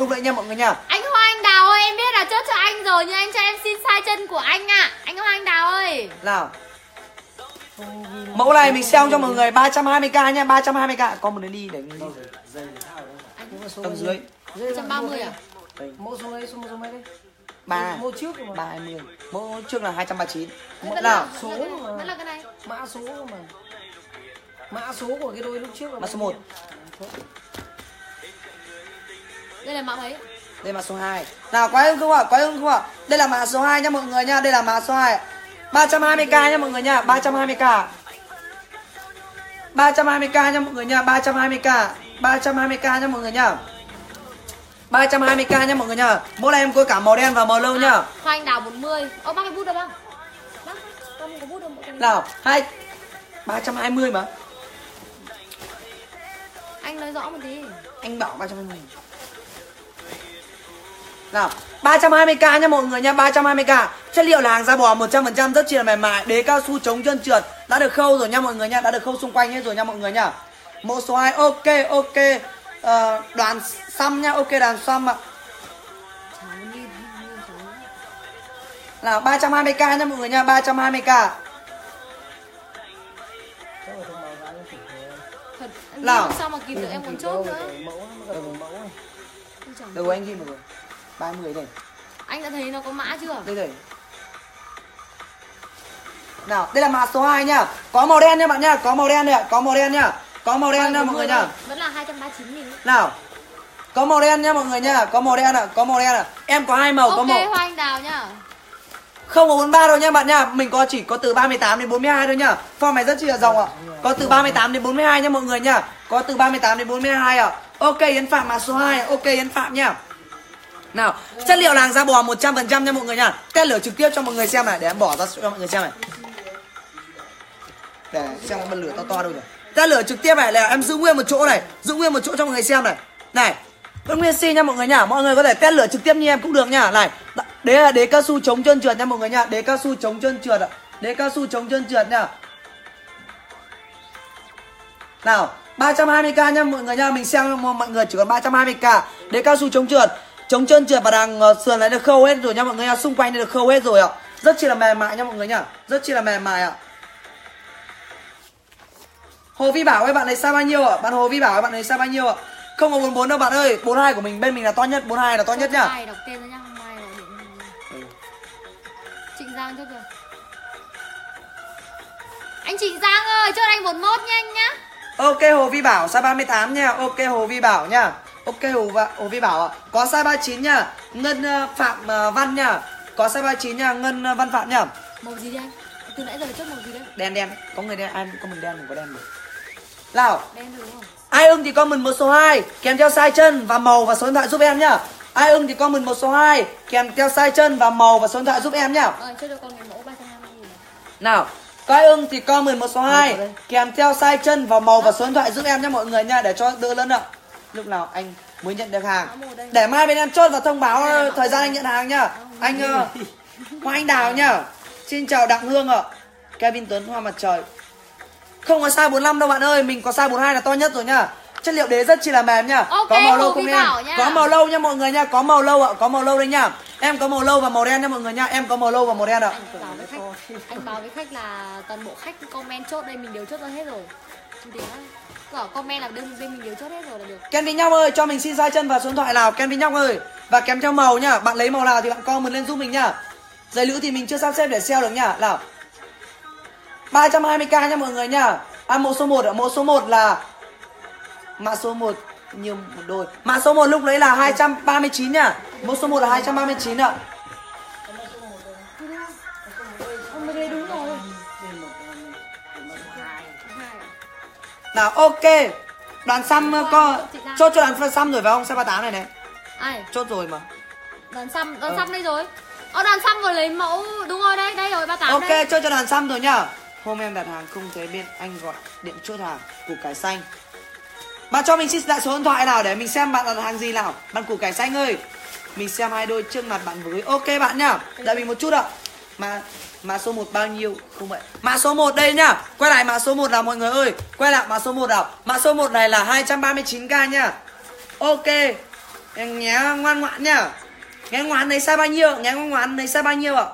Lúc đấy nha mọi người nha. Anh Hoa Anh Đào ơi, em biết là chốt cho anh rồi, nhưng anh cho em xin size chân của anh ạ. À. Anh Hoa Anh Đào ơi. Nào. Mẫu này mình sale cho mọi người ba trăm hai mươi k nha, ba trăm hai mươi k. Có một đến đi để mình đi. Tầng dưới. một trăm ba mươi à? Mẫu số mấy, số số mấy đây? ba. Mẫu trước mà. ba trăm hai mươi. Mẫu trước là hai trăm ba mươi chín. Vẫn Nào. là Số mà. Vẫn là cái này. Mã số mà. Mã số của cái đôi lúc trước là Mã số một. Đây là mã mấy? Đây là mã số hai. Nào quái hưng không ạ? Quái hưng không ạ? Đây là mã số hai nha mọi người nha, đây là mã số hai. ba trăm hai mươi k nha mọi người nha, ba trăm hai mươi k. ba trăm hai mươi k nha mọi người nha, ba trăm hai mươi k. ba trăm hai mươi k nha mọi người nha. ba trăm hai mươi k nha mọi người nha. Mẫu này em có cả màu đen và màu lâu nhá. Hoa Anh Đào bốn mươi. Ô bác cái bút đâu bác? Bác, con có bút đâu? Nào, hai ba trăm hai mươi mà. Anh nói rõ một tí. Anh bảo ba trăm hai mươi. Nào, ba trăm hai mươi k nha mọi người nha, ba trăm hai mươi k. Chất liệu là hàng da bò một trăm phần trăm, rất chi là mềm mại, đế cao su chống trơn trượt, đã được khâu rồi nha mọi người nha, đã được khâu xung quanh hết rồi nha mọi người nha. Mẫu số hai ok ok. Ờ, đoàn xăm nha, ok đoàn xăm ạ. Nào ba trăm hai mươi k nha mọi người nha, ba trăm hai mươi k. Thật, anh Nào. làm sao mà kịp được em còn chốt nữa. mẫu nó gần mẫu này. Ôi trời. Được rồi anh ghi một rồi. ba mươi đây. Anh đã thấy nó có mã chưa? Đây rồi. Nào, đây là mã số hai nhá. Có màu đen nha bạn nhá, có màu đen này ạ, có màu đen nhá. Có màu đen nha mọi người nhá. Vẫn là hai trăm ba mươi chín nghìn. Nào. Có màu đen nha mọi người nha, có màu đen ạ, có màu đen ạ. Em có hai màu, Ok, có màu Hoa Anh Đào nhá. không có bốn mươi ba đâu nha bạn nha. Mình có chỉ có từ ba mươi tám đến bốn mươi hai thôi nhá. Form này rất chi là rộng ạ. Có từ ba mươi tám đến bốn mươi hai nha mọi người nha. Có từ ba mươi tám đến bốn mươi hai ạ. Ok Yến Phạm mã số hai, ok Yến Phạm nha. Nào, chất liệu là hàng da bò một trăm phần trăm nha mọi người nha. Test lửa trực tiếp cho mọi người xem này, để em bỏ ra cho mọi người xem này. Để xem cái bật lửa to to đâu rồi. Test lửa trực tiếp này là em giữ nguyên một chỗ này, giữ nguyên một chỗ cho mọi người xem này. Này, vẫn nguyên xi nha mọi người nha. Mọi người có thể test lửa trực tiếp như em cũng được nha. Này, đấy là đế cao su chống trơn trượt nha mọi người nha. Đế cao su chống trơn trượt ạ. Đế cao su chống trơn trượt nha. Nào, ba trăm hai mươi k nha mọi người nha. Mình xem mọi người chỉ còn ba trăm hai mươi k. Đế cao su chống trượt, chống trơn trượt và đằng uh, sườn này được khâu hết rồi nha mọi người nha. Xung quanh này được khâu hết rồi ạ. Rất chi là mềm mại nha mọi người nha. Rất chi là mềm mại ạ. Hồ Vi Bảo ơi, bạn này size bao nhiêu ạ? Bạn Hồ Vi Bảo ơi, bạn này size bao nhiêu ạ? Không có bốn mươi bốn đâu bạn ơi. bốn mươi hai của mình bên mình là to nhất, bốn mươi hai là to nhất nhá. Mai đọc tên ra nhá, mai là định. Trịnh Giang chốt rồi. Anh Trịnh Giang ơi, chốt anh bốn mươi mốt nha anh nhá. Ok Hồ Vi Bảo size ba mươi tám nha. Ok Hồ Vi Bảo nha. Ok Hồ, Hồ Vi Bảo ạ. Có size ba mươi chín nha. Ngân uh, Phạm uh, Văn nha. Có size ba mươi chín nha, Ngân uh, Văn Phạm nha. Màu gì đi anh? Từ nãy giờ chốt màu gì đấy? Đen đen, có người đen, ai có mình đen mình có đen rồi. Nào. Đen rồi đúng không? Ai ưng thì comment một số hai kèm theo size chân và màu và số điện thoại giúp em nhá. Ai ưng thì comment một số hai kèm theo size chân và màu và số điện thoại giúp em nhá. Ờ, chốt cho con cái mẫu ba trăm hai mươi nghìn. Nào, có ai ưng thì comment một số hai kèm theo size chân và màu và số điện thoại giúp em nhá mọi người nha, để cho đỡ lớn ạ. Lúc nào anh mới nhận được hàng. Để mai bên em chốt và thông báo thời gian anh nhận hàng nhá. Anh uh, Hoa Anh Đào nhá. Xin chào Đặng Hương ạ. Kevin Tuấn Hoa Mặt Trời. Không có size bốn mươi lăm đâu bạn ơi, mình có size bốn mươi hai là to nhất rồi nhá. Chất liệu đế rất chi là mềm nhá. Ok, có màu lâu Hồ không Vi em? Bảo nha. Có màu lâu nha mọi người nha, có màu lâu ạ, có màu lâu đây nhá. Em có màu lâu và màu đen nha mọi người nha, em có màu lâu và màu đen ạ. Anh bảo với khách, anh báo với khách là toàn bộ khách comment chốt đây mình đều chốt ra hết rồi. Chủ đề đó. Comment là bên bên mình đều chốt hết rồi là được. Ken Vinh Nhóc ơi, cho mình xin size chân và số điện thoại nào Ken Vinh Nhóc ơi. Và kèm theo màu nhá, bạn lấy màu nào thì bạn comment lên giúp mình nhá. Giày nữ thì mình chưa sắp xếp để sale được nhá. Nào. ba trăm hai mươi k nha mọi người nhá. À mẫu số một ạ, mẫu số một là mã số một nhiều một đôi. Mã số một lúc đấy là hai trăm ba mươi chín nhá. Mẫu số một là hai trăm ba mươi chín ạ. Ông mới đây đúng rồi. Nào ok. Đoàn xăm có chốt cho đoàn xăm rồi phải không? Xe ba mươi tám này này. Ai? Chốt rồi mà. Đoàn xăm, đoàn xăm đây rồi. Ờ đoàn xăm vừa lấy mẫu, đúng rồi đây, đây rồi ba mươi tám Ok, đây. chốt cho đoàn xăm rồi nhá. Hôm em đặt hàng không thấy bên anh gọi điện chốt hàng củ cải xanh. Bạn cho mình xin lại số điện thoại nào để mình xem bạn đặt hàng gì nào. Bạn củ cải xanh ơi. Mình xem hai đôi trước mặt bạn với. Ok bạn nhá. Đợi mình một chút ạ. Mà mã số một bao nhiêu? Không vậy. Mã số một đây nhá. Quay lại mã số một nào mọi người ơi. Quay lại mã số một nào. Mã số một này là hai trăm ba mươi chín k nhá. Ok. Em nhé ngoan ngoãn nhá. Nghe ngoan lấy size bao nhiêu? Nghe ngoan ngoãn lấy size bao nhiêu ạ?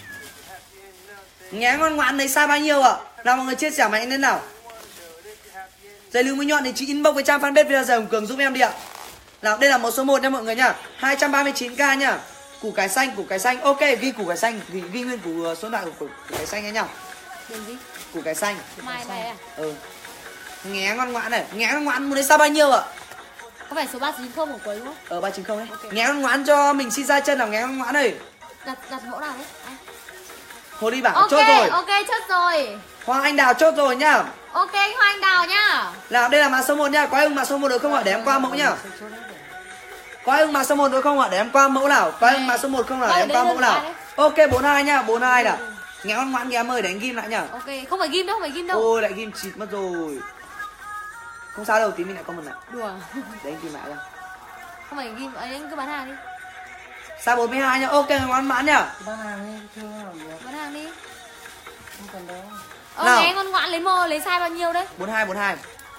Nghe ngoan ngoãn lấy size bao nhiêu ạ? Nào mọi người chia sẻ mạnh lên nào. Giày lưng mũi nhọn thì chị inbox với trang fanpage bây giờ Hồng Cường giúp em đi ạ. Nào đây là mẫu số một nha mọi người nhá. hai trăm ba mươi chín k nhá. Củ cải xanh, củ cải xanh. Ok, ghi củ cải xanh, ghi, ghi nguyên củ số điện thoại của củ, củ cải xanh nhá. Đừng gì? Củ cải xanh. Mai này à? Ừ. Nghe ngoan ngoãn này, nghe ngoan ngoãn muốn lấy size bao nhiêu ạ? Có phải số ba chín không của quấy đúng không? Ờ ba chín không đấy. Okay. Nghe ngoan ngoãn cho mình xin ra chân nào, nghe ngoan ngoãn ơi. Đặt đặt mẫu nào đấy? Anh. Hồ đi bảo Ok, chốt rồi. ok chốt rồi. Hoàng Anh Đào chốt rồi nhá. Ok anh Hoa Anh Đào nhá. Nào đây là mã số một nhá, có ai ưng mã số một được không ạ? Để em qua mẫu nhá. Có ai ưng mã số một được không ạ? Để em qua mẫu nào. Có ai ưng mã số một không nào? Để em qua mẫu nào. Ok bốn hai nhá, bốn hai nào. Nghe ngoan ngoãn em ơi, để anh ghim lại nhá. Ok, không phải ghim đâu, không phải ghim đâu. Ôi lại ghim chịt mất rồi. Không sao đâu, tí mình lại comment lại. Đùa. Để anh ghim lại nha. Không phải ghim, ấy anh cứ bán hàng đi. Sao bốn mươi hai nhá. Ok ngoan ngoãn nhá. Bán hàng đi, chưa nào được. Bán hàng đi. Không cần đâu. Ờ Nào. nghe ngoan ngoãn lấy mô lấy size bao nhiêu đấy? bốn hai bốn hai.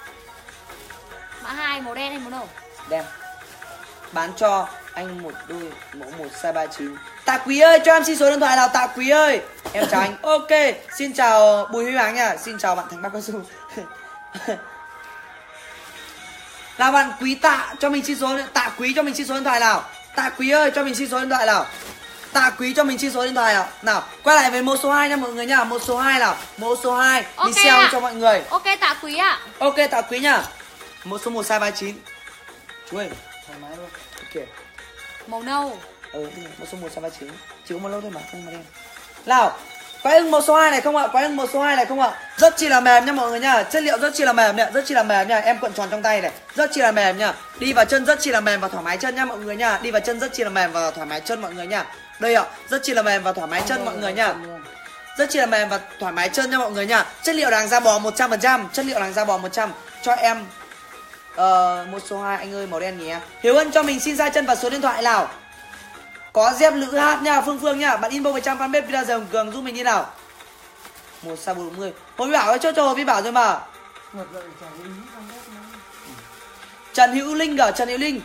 Mã hai màu đen hay màu nâu? Đem. Bán cho anh một đôi mẫu một size ba chín. Tạ Quý ơi, cho em xin số điện thoại nào Tạ Quý ơi. Em chào anh. Ok, xin chào Bùi Huy Hoàng nha. Xin chào bạn Thành Bắc Cao Su. Là bạn Quý Tạ cho mình xin số Tạ Quý cho mình xin số điện thoại nào. Tạ Quý ơi, cho mình xin số điện thoại nào. Tạ Quý cho mình xin số điện thoại nào. Nào, quay lại với mẫu số hai nha mọi người nhá. Mẫu số hai nào. Mẫu số hai Ok mình sale ạ. cho mọi người. Ok Tạ Quý ạ. Ok Tạ Quý nhá. Mẫu số một size ba chín. Chú ơi, Thoải mái luôn. ok. Màu nâu. Ừ, một số một sáu ba chín. Chỉ có một lâu thôi mà, không mà đen. Nào, có ưng một số hai này không ạ? Có ưng một số hai này không ạ? Rất chi là mềm nha mọi người nha. Chất liệu rất chi là mềm nha, rất chi là mềm nha. Em cuộn tròn trong tay này, rất chi là mềm nha. Đi vào chân rất chi là mềm và thoải mái chân nha mọi người nha. Đi vào chân rất chi là mềm và thoải mái chân mọi người nha. Đây ạ, rất chi là mềm và thoải mái chân mọi người nha. Rất chi là mềm và thoải mái chân nha mọi người nha. Chất liệu đàng da bò một trăm phần trăm, chất liệu đàng da bò một trăm. Cho em ờ một số hai anh ơi, màu đen nhé. Hiếu Ân cho mình xin ra chân và số điện thoại nào. Có dép lữ hát nha, Phương Phương nha. Bạn inbox với trang fanpage video giờ Hồng Cường giúp mình đi nào. Một sao bốn mươi. Hồ Vi Bảo ơi, chốt cho Hồ Vi Bảo rồi mà. Trần Hữu Linh cả, Trần Hữu Linh.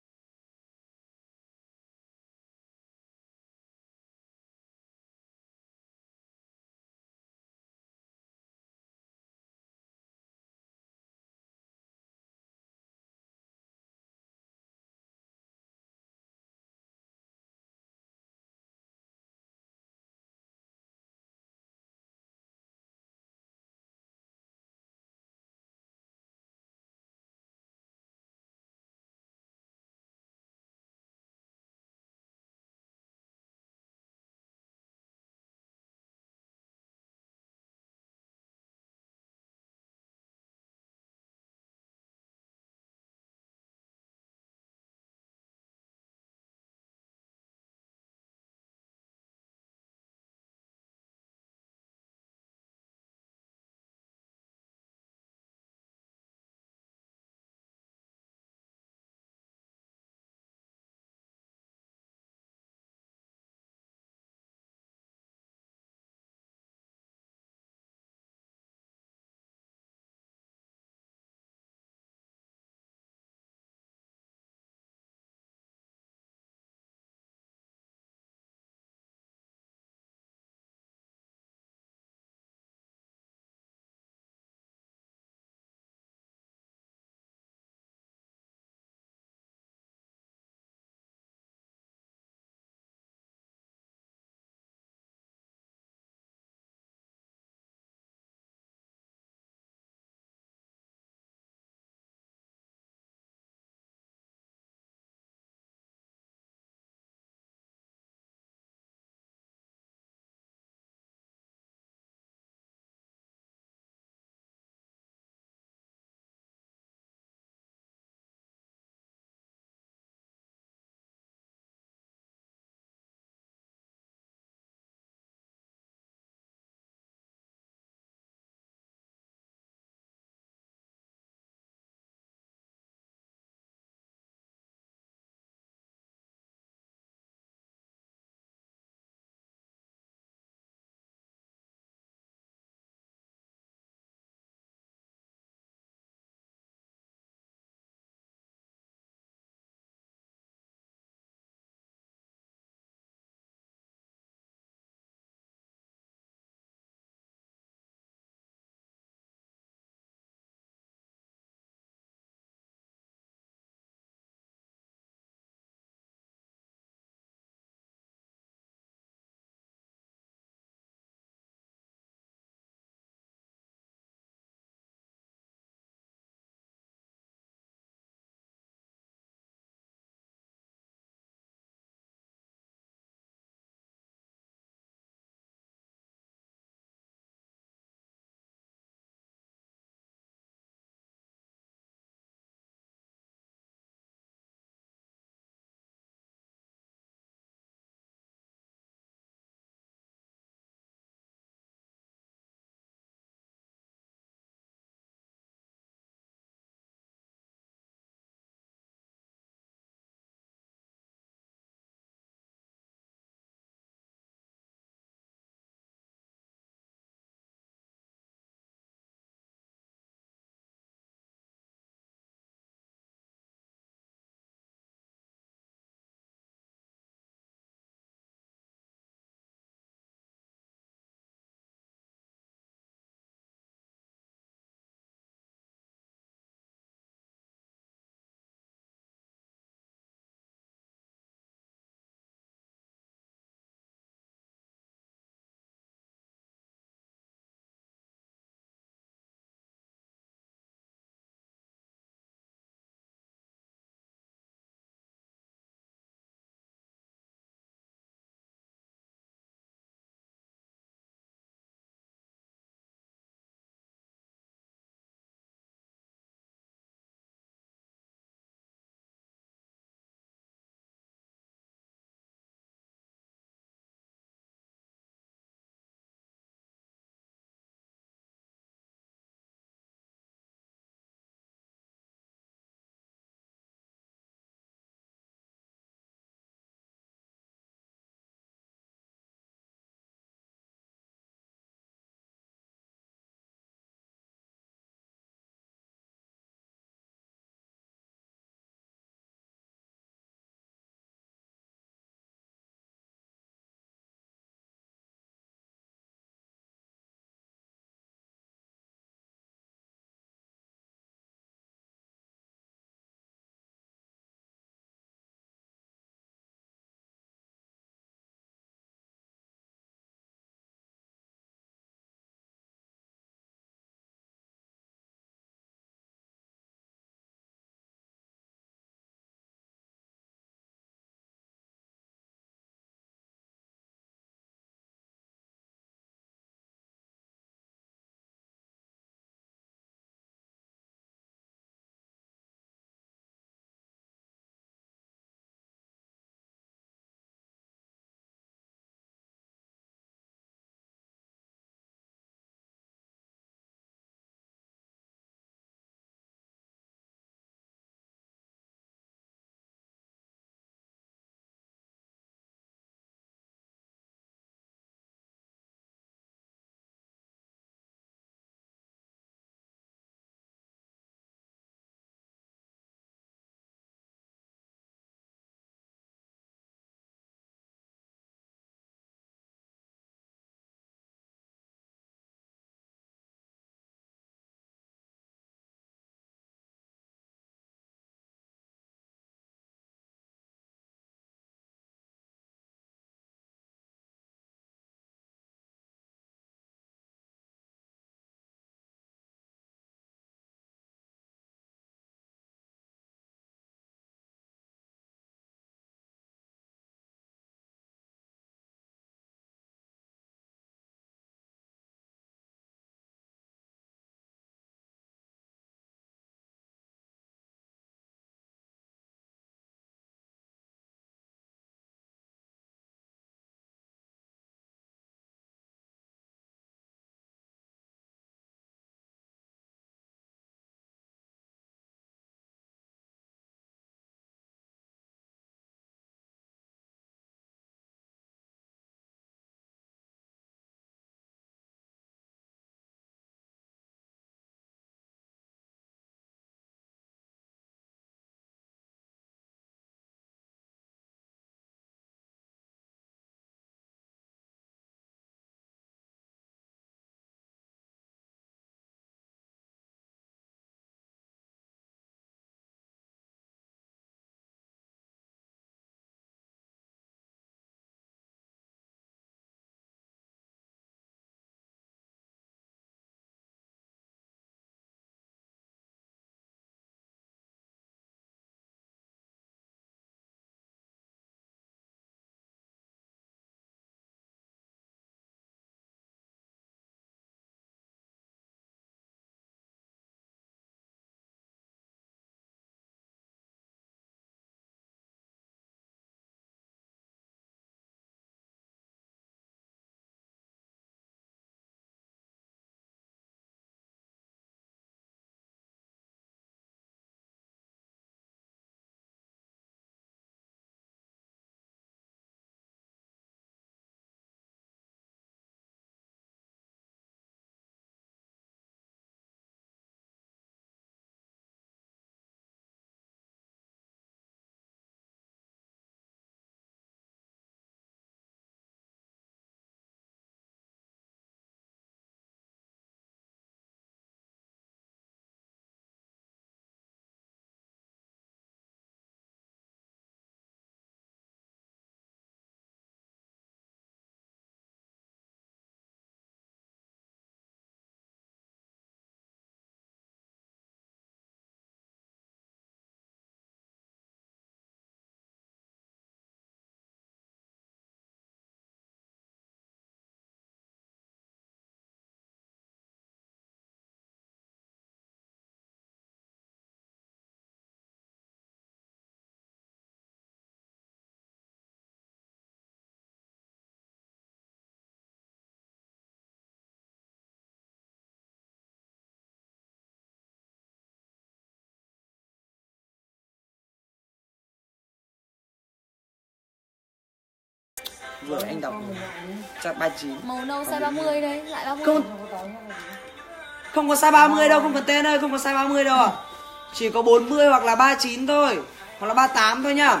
Vừa anh đọc chắc ba mươi chín. Màu nâu size ba mươi đây, lại ba mươi. Không, không có size ba mươi đâu, không cần tên ơi, không có size ba mươi đâu ạ. Chỉ có bốn mươi hoặc là ba mươi chín thôi, hoặc là ba mươi tám thôi nhá.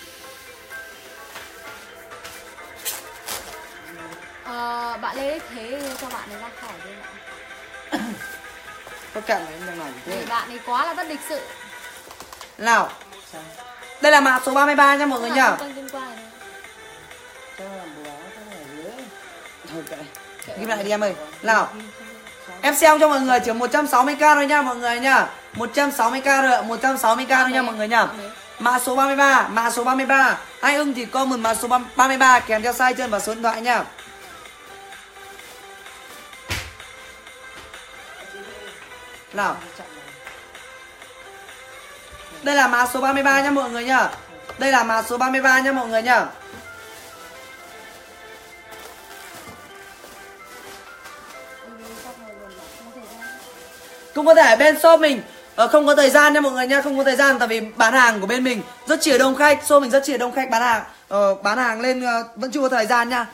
Ờ, bạn Lê thế cho bạn ấy ra khỏi đi bạn. Có cạn này em đang làm thế. Vì bạn ấy quá là bất lịch sự. Nào. Đây là mã số ba mươi ba nha mọi người nhá. Thôi kệ. Ghi lại đi em ơi. Nào. Em sale cho mọi người chỉ một trăm sáu mươi k thôi nha mọi người nhá. một trăm sáu mươi k rồi ạ, một trăm sáu mươi k thôi nha mọi người nhá. Mã số ba mươi ba, mã số ba mươi ba. Ai ưng thì comment mã số ba mươi ba kèm theo size chân và số điện thoại nha. Nào. Đây là mã số ba mươi ba nha mọi người nhá. Đây là mã số ba mươi ba nha mọi người nhá. Không có thể bên shop mình uh, không có thời gian nha mọi người nha, không có thời gian tại vì bán hàng của bên mình rất chỉ đông khách, shop mình rất chỉ đông khách bán hàng, uh, bán hàng lên uh, vẫn chưa có thời gian nha.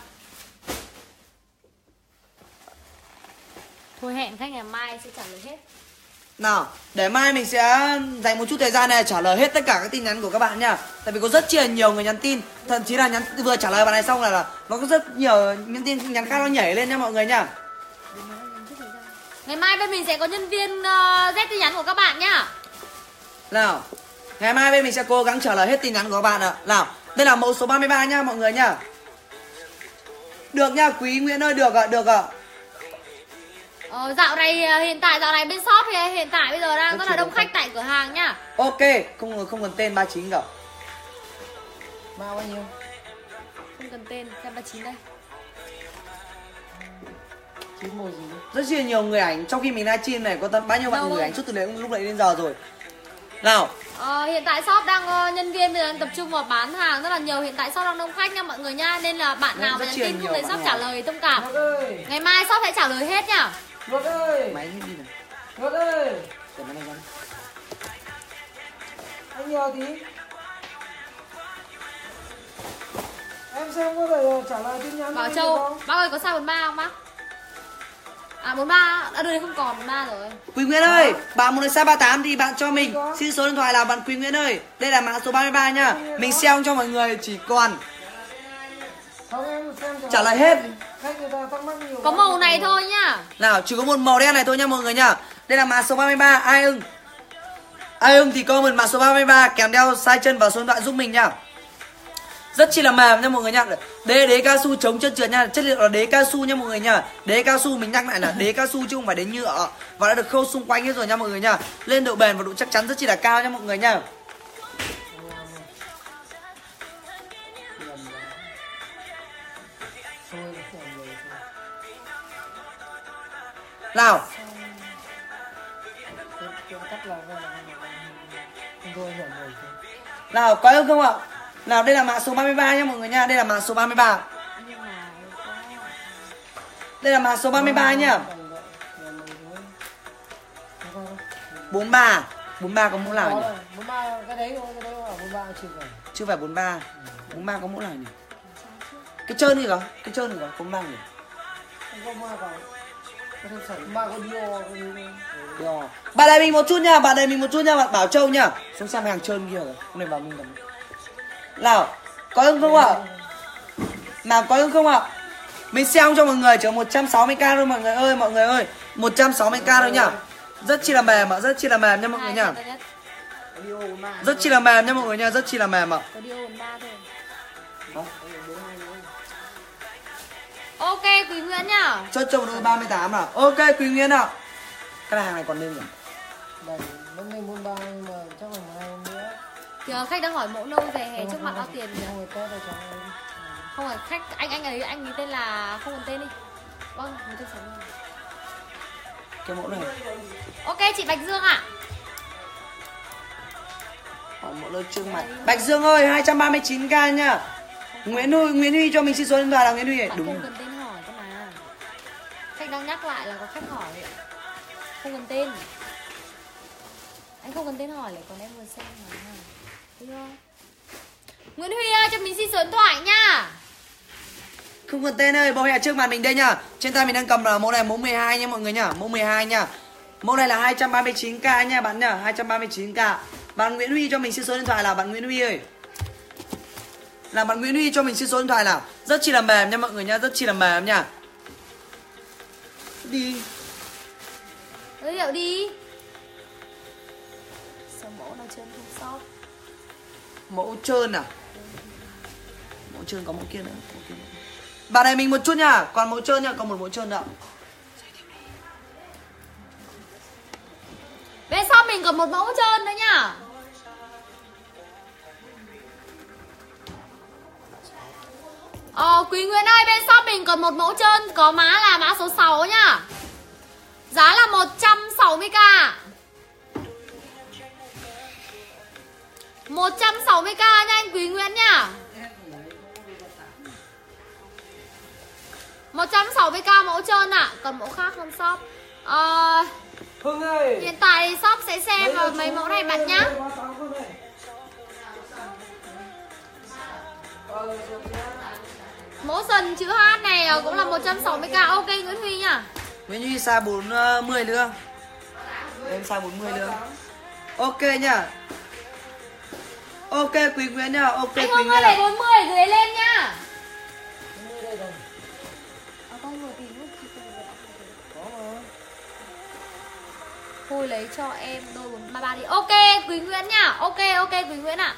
Thôi hẹn khách ngày mai sẽ trả lời hết. Nào, để mai mình sẽ dành một chút thời gian này trả lời hết tất cả các tin nhắn của các bạn nha. Tại vì có rất chia nhiều người nhắn tin, thậm chí là nhắn vừa trả lời bạn này xong là, là nó có rất nhiều những tin nhắn khác nó nhảy lên nha mọi người nha. Ngày mai bên mình sẽ có nhân viên uh, Z tin nhắn của các bạn nhá. Nào, ngày mai bên mình sẽ cố gắng trả lời hết tin nhắn của các bạn ạ. Nào, đây là mẫu số ba mươi ba nha mọi người nha. Được nha, Quý Nguyễn ơi, được ạ, được ạ. Ờ, dạo này hiện tại dạo này bên shop thì hiện tại bây giờ đang rất là đông khách tại cửa hàng nhá. Ok, không không cần tên ba mươi chín cả. Bao bao nhiêu? Không cần tên, xem ba mươi chín đây. chín mùi gì? Rất là nhiều người ảnh trong khi mình livestream này có tận bao nhiêu bạn gửi ảnh suốt từ đấy lúc đấy đến giờ rồi. Nào. Ờ, hiện tại shop đang uh, nhân viên bây giờ đang tập trung vào bán hàng rất là nhiều, hiện tại shop đang đông khách nha mọi người nha, nên là bạn nào mà nhắn tin không thấy shop trả lời thông cảm. Ngày mai shop sẽ trả lời hết nhá. Luật ơi. Máy đi này. Luật ơi. Để máy này ra. Anh nhờ tí. Em xem có thể trả lời tin nhắn. Bảo Châu, bác ơi có size bốn mươi ba không bác? À bốn mươi ba, à đây không còn bốn mươi ba rồi. Quý Nguyễn ơi, bạn muốn size ba mươi tám thì bạn cho mình xin số điện thoại là bạn Quý Nguyễn ơi. Đây là mã số ba mươi ba nha. Mình sale cho mọi người chỉ còn trả lời hết. Có màu này thôi nhá. Nào, chỉ có một màu đen này thôi nha mọi người nhá. Đây là mã số ba mươi ba, ai ưng Ai ưng thì comment mã số ba mươi ba kèm theo size chân và số điện thoại giúp mình nhá. Rất chi là mềm nha mọi người nhá. Đế đế cao su chống chân trượt nha, chất liệu là đế cao su nha mọi người nhá. Đế cao su mình nhắc lại là đế cao su chứ không phải đế nhựa, và đã được khâu xung quanh hết rồi nha mọi người nhá. Lên độ bền và độ chắc chắn rất chi là cao nha mọi người nhá. Nào. Nào, có không không ạ? Nào, đây là mã số ba mươi ba nha mọi người nha. Đây là mã số ba mươi ba. Đây là mã số ba mươi ba nhá. bốn mươi ba. bốn mươi ba có mũ nào nhỉ? bốn mươi ba cái đấy thôi, cái đấy là bốn mươi ba chưa phải. Chưa phải bốn mươi ba. bốn mươi ba có mũ nào nhỉ? Cái trơn gì có? Cái trơn gì có? Có mang nhỉ? Không có ma vào. Cái sản ba có Dior. Dior. Bạn đợi mình một chút nha, bạn đợi mình một chút nha, bạn Bảo Châu nha. Xuống xem hàng trơn kia rồi. Hôm nay vào mình cầm. Nào, có ưng không ạ? Nào, có ưng không ạ? Mình sale cho mọi người chỉ một trăm sáu mươi k thôi mọi người ơi, mọi người ơi. một trăm sáu mươi k thôi nhá. Rất chi là mềm ạ, rất chi là mềm nha mọi người nhá. Rất chi là mềm nha mọi người nha, rất chi là mềm ạ. Có Dior bốn mươi ba thôi. Ok Quý Nguyễn nhá. Chốt cho một đôi ba mươi tám à? Ok Quý Nguyễn ạ. Cái hàng này còn lên rồi. Đây, vẫn lên bốn mươi ba nhưng mà chắc là ngày hôm nữa. Kìa khách đang hỏi mẫu nâu về hè trước mặt bao tiền kìa. Không phải Tết rồi. Không phải khách anh anh ấy anh ấy tên là không cần tên đi. Vâng, một trăm sáu mươi. Cái mẫu này. Ok chị Bạch Dương ạ. Hỏi mẫu lơ trưng mặt. Bạch Dương ơi, hai trăm ba mươi chín k nha. Nguyễn Huy, Nguyễn Huy cho mình xin số điện thoại là Nguyễn Huy. Bạn đúng. không cần tên hỏi cơ mà. Khách đang nhắc lại là có khách hỏi. Không cần tên. Anh không cần tên hỏi lại còn em vừa xem mà. Được không? Nguyễn Huy ơi cho mình xin số điện thoại nha. Không cần tên ơi, mẫu này trước mặt mình đây nhá. Trên tay mình đang cầm là mẫu này mẫu mười hai nha mọi người nhá, mẫu mười hai nha. Mẫu này là hai trăm ba mươi chín k nha bạn nhá, hai trăm ba mươi chín k. Bạn Nguyễn Huy cho mình xin số điện thoại là bạn Nguyễn Huy ơi. Là bạn Nguyễn Huy cho mình xin số điện thoại nào. Rất chi là mềm nha mọi người nhá, rất chi là mềm nha. Đi. Giới thiệu đi. Sao mẫu nào trơn không shop. Mẫu trơn à? Mẫu trơn có mẫu kia nữa, mẫu kia nữa. Bạn này mình một chút nha, còn mẫu trơn nha, còn một mẫu trơn nữa. Bên shop mình còn một mẫu trơn nữa nhá. Ờ, Quý Nguyễn ơi, bên shop mình còn một mẫu trơn, có mã là mã số sáu nhá. Giá là một trăm sáu mươi k. một trăm sáu mươi k nha anh Quý Nguyễn nhá. một trăm sáu mươi k mẫu trơn ạ. À. Còn mẫu khác không shop. Ờ, Hưng ơi. Hiện tại thì shop sẽ xem vào mấy mẫu này bạn nhá. Mẫu sần chữ H này cũng là một trăm sáu mươi k. Ok Nguyễn Huy nhá. Nguyễn Huy size bốn mươi nữa. Em size bốn mươi nữa. Ok nhá. Ok Quý Nguyễn nhá. Ok Quý Anh Nguyễn. Hưng ơi, lấy bốn mươi gửi lên nhá. Thôi lấy cho em đôi bốn ba ba đi. Ok Quý Nguyễn nhá. Ok ok Quý Nguyễn ạ. À.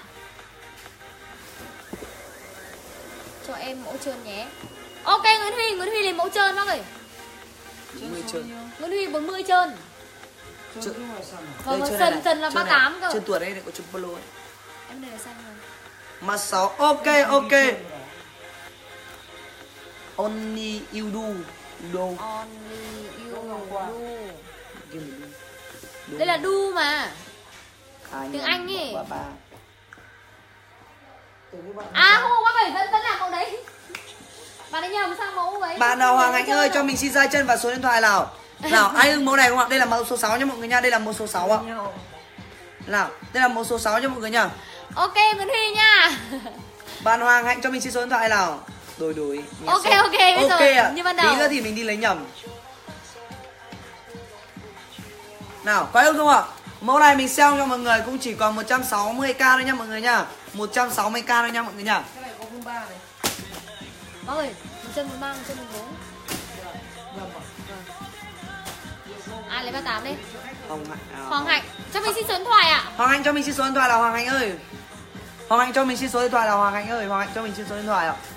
Cho em mẫu trơn nhé. Ok Nguyễn Huy, Nguyễn Huy lấy mẫu trơn bác ơi. bốn mươi trơn. Nguyễn Huy bốn mươi trơn. Trơn. Vâng, trơn trơn là ba mươi tám cơ. Trơn tuột đây này có chụp polo ấy. Em đây là xanh rồi. Mã sáu. Ok ok. Only you do. Do. Only you do. Do. Đây là đu mà. Hai tiếng Anh ý. ba, ba. À không, bác ơi, vẫn vẫn là mẫu đấy. Bạn ấy nhầm sang mẫu ấy. Bạn nào Hoàng Anh ơi cho mình xin size chân và số điện thoại nào. Nào, ai ưng mẫu này không ạ? Đây là mẫu số sáu nha mọi người nha, đây là mẫu số sáu ạ. Nào, đây là mẫu số sáu nha mọi người nha. Ok Nguyễn Huy nha. Bạn Hoàng Hạnh cho mình xin số điện thoại nào. Đổi đổi. Ok ok bây Ok giờ ạ. như ban đầu. Tí nữa thì mình đi lấy nhầm. Nào, có ưng không ạ? Mẫu này mình sale cho mọi người cũng chỉ còn một trăm sáu mươi k thôi nha mọi người nha. một trăm sáu mươi k thôi nha mọi người nha. Cái này có khung ba này. Bác ơi, một chân một mang, một chân một bốn. Ai lấy ba tám đi. Hoàng Hạnh. À, Hoàng Hạnh, cho mình xin số điện thoại ạ. Hoàng Hạnh cho mình xin số điện thoại là Hoàng Hạnh ơi. Hoàng Hạnh cho mình xin số điện thoại là Hoàng Hạnh ơi. Hoàng Hạnh cho mình xin số điện thoại ạ.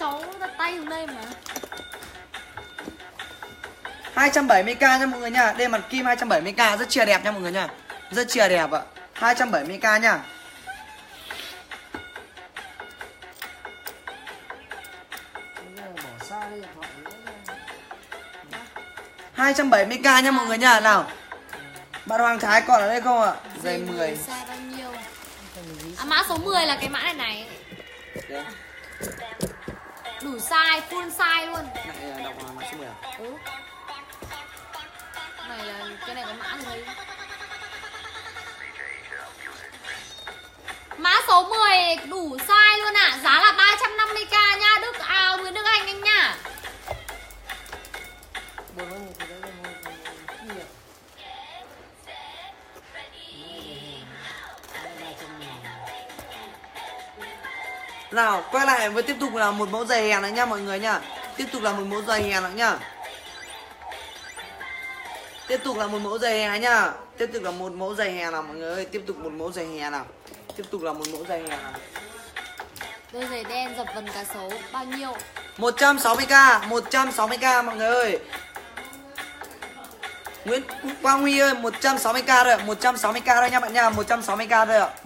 cháu đặt tay xuống đây mà. hai trăm bảy mươi k nha mọi người nha. Đây mặt kim hai trăm bảy mươi k rất chia đẹp nha mọi người nha. Rất chia đẹp ạ. hai trăm bảy mươi k nha. hai trăm bảy mươi k nha mọi người nha. Nào. Bạn Hoàng Thái còn ở đây không ạ? Giày mười. Size bao nhiêu? À, mã số mười là cái mã này này. Đấy. Đủ size, full size luôn. Này đọc mã số mười à? Ừ. Này là cái này có mã gì đây? Mã số mười đủ size luôn ạ. À. Giá là ba trăm năm mươi k nha. Đức áo Nguyễn Đức Anh anh nha. Nào, quay lại với tiếp tục là một mẫu giày hè nữa nha mọi người nha. Tiếp tục là một mẫu giày hè nữa nha. Tiếp tục là một mẫu giày hè nha. Tiếp tục là một mẫu giày hè nào mọi người ơi. Tiếp tục một mẫu giày hè nào. Tiếp tục là một mẫu giày hè nào. Đôi giày đen dập vần cá sấu bao nhiêu? một trăm sáu mươi k, một trăm sáu mươi k mọi người ơi. Nguyễn Quang Huy ơi, một trăm sáu mươi k rồi, một trăm sáu mươi k thôi nha bạn nha, một trăm sáu mươi k thôi ạ.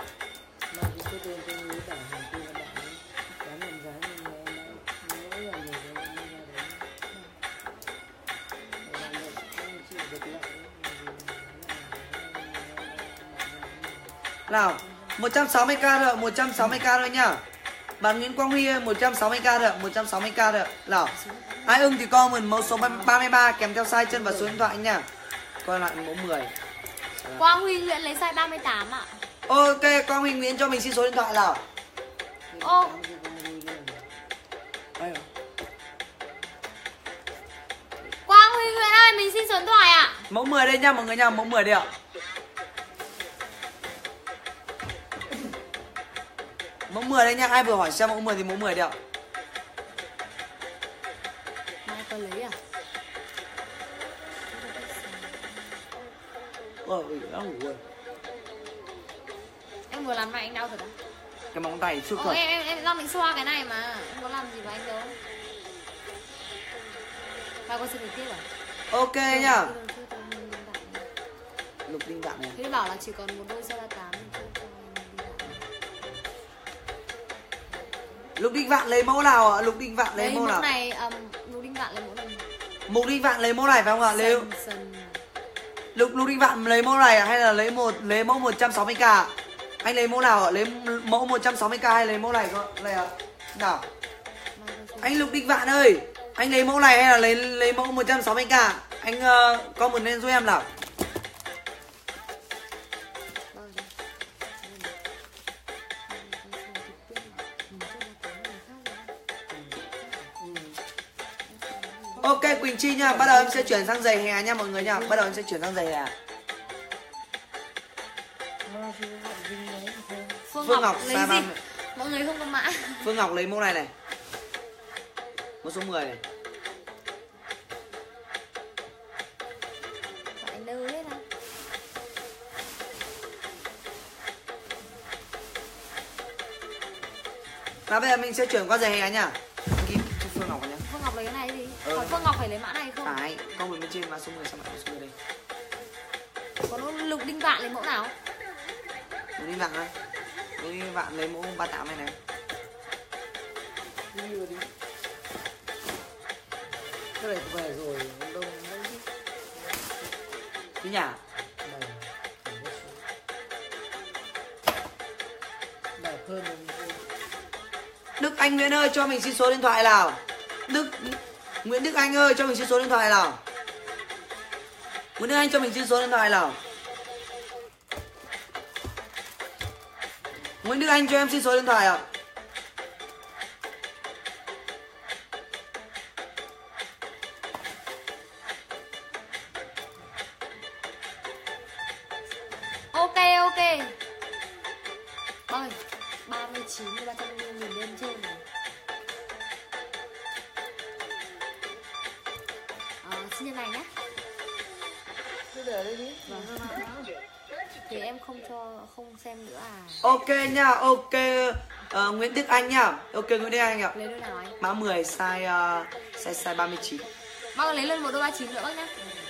Nào, một trăm sáu mươi k rồi, một trăm sáu mươi k thôi nhá. Bạn Nguyễn Quang Huy ơi, một trăm sáu mươi k rồi, một trăm sáu mươi k rồi. Nào. Ai ưng thì comment mẫu số ba mươi ba kèm theo size chân và số điện thoại nha. Coi lại mẫu mười. Quang Huy Nguyễn lấy size ba mươi tám ạ. Ok, Quang Huy Nguyễn cho mình xin số điện thoại nào. Ô. Quang Huy Nguyễn ơi, mình xin số điện thoại ạ. Mẫu mười đây nha mọi người nha, mẫu mười đây ạ. Mẫu mười đây nha, ai vừa hỏi xem mẫu mười thì mẫu mười đây ạ. Mai có lấy à? Ờ, đã ngủ rồi. Em vừa làm này anh đau thật à? Cái móng tay suốt Ồ, rồi. em em em đang định xoa cái này mà, em có làm gì với anh đâu. Mai có xin được tiếp à? Ok nhá. Lục đinh đạn này. Thế thì bảo là chỉ còn một đôi size ba mươi tám. Lục Đinh Vạn lấy mẫu nào ạ? Lục Đinh Vạn lấy đây, mẫu nào? này, um, Lục Đinh Vạn lấy mẫu này. Lục Đinh Vạn lấy mẫu này phải không ạ? Lấy Sần. Lục Lục Đinh Vạn lấy mẫu này hay là lấy một lấy mẫu một trăm sáu mươi k? Anh lấy mẫu nào ạ? Lấy mẫu một trăm sáu mươi k hay lấy mẫu này cơ? Này ạ. Nào. Anh Lục Đinh Vạn ơi, anh lấy mẫu này hay là lấy lấy mẫu một trăm sáu mươi k? Anh uh, comment lên giúp em nào. Ok Quỳnh Chi nha, bắt đầu em sẽ chuyển sang giày hè nha mọi người nha. Bắt đầu em sẽ chuyển sang giày hè. Phương, Phương Ngọc, Ngọc lấy size gì? ba mươi. Mọi người không có mã. Phương Ngọc lấy mẫu này này. Mẫu số mười này. Phải nơ hết à? Nào bây giờ mình sẽ chuyển qua giày hè nha. Kim cho Phương Ngọc vào nhá. Phương Ngọc lấy cái này gì? Ừ. Hỏi Phương Ngọc phải lấy mã này không? Phải, con mình bên trên mã số mười sang mã số mười đây. Còn Lục Đinh Vạn lấy mẫu nào? Lục Đinh Vạn đây. Lục Đinh Vạn lấy mẫu ba mươi tám này này. Cái này về rồi đâu Cái nhà. đẹp hơn. Đức Anh Nguyễn ơi cho mình xin số điện thoại nào. Đức Nguyễn Đức Anh ơi cho mình xin số điện thoại nào. Nguyễn Đức Anh cho mình xin số điện thoại nào. Nguyễn Đức Anh cho em xin số điện thoại ạ. Ok ok. Ơi, ba mươi chín ba trăm năm mươi nghìn lên trên này. Ờ, xin nhân này nhé. Cứ để đây đi. Vâng. Thì em không cho, không xem nữa à? Ok nha, ok. uh, Nguyễn Đức Anh nhá. Ok Nguyễn Đức Anh ạ. Lấy đôi nào anh? Mã mười size uh, size size ba mươi chín. Bác lấy lên một đôi ba chín nữa bác nhá.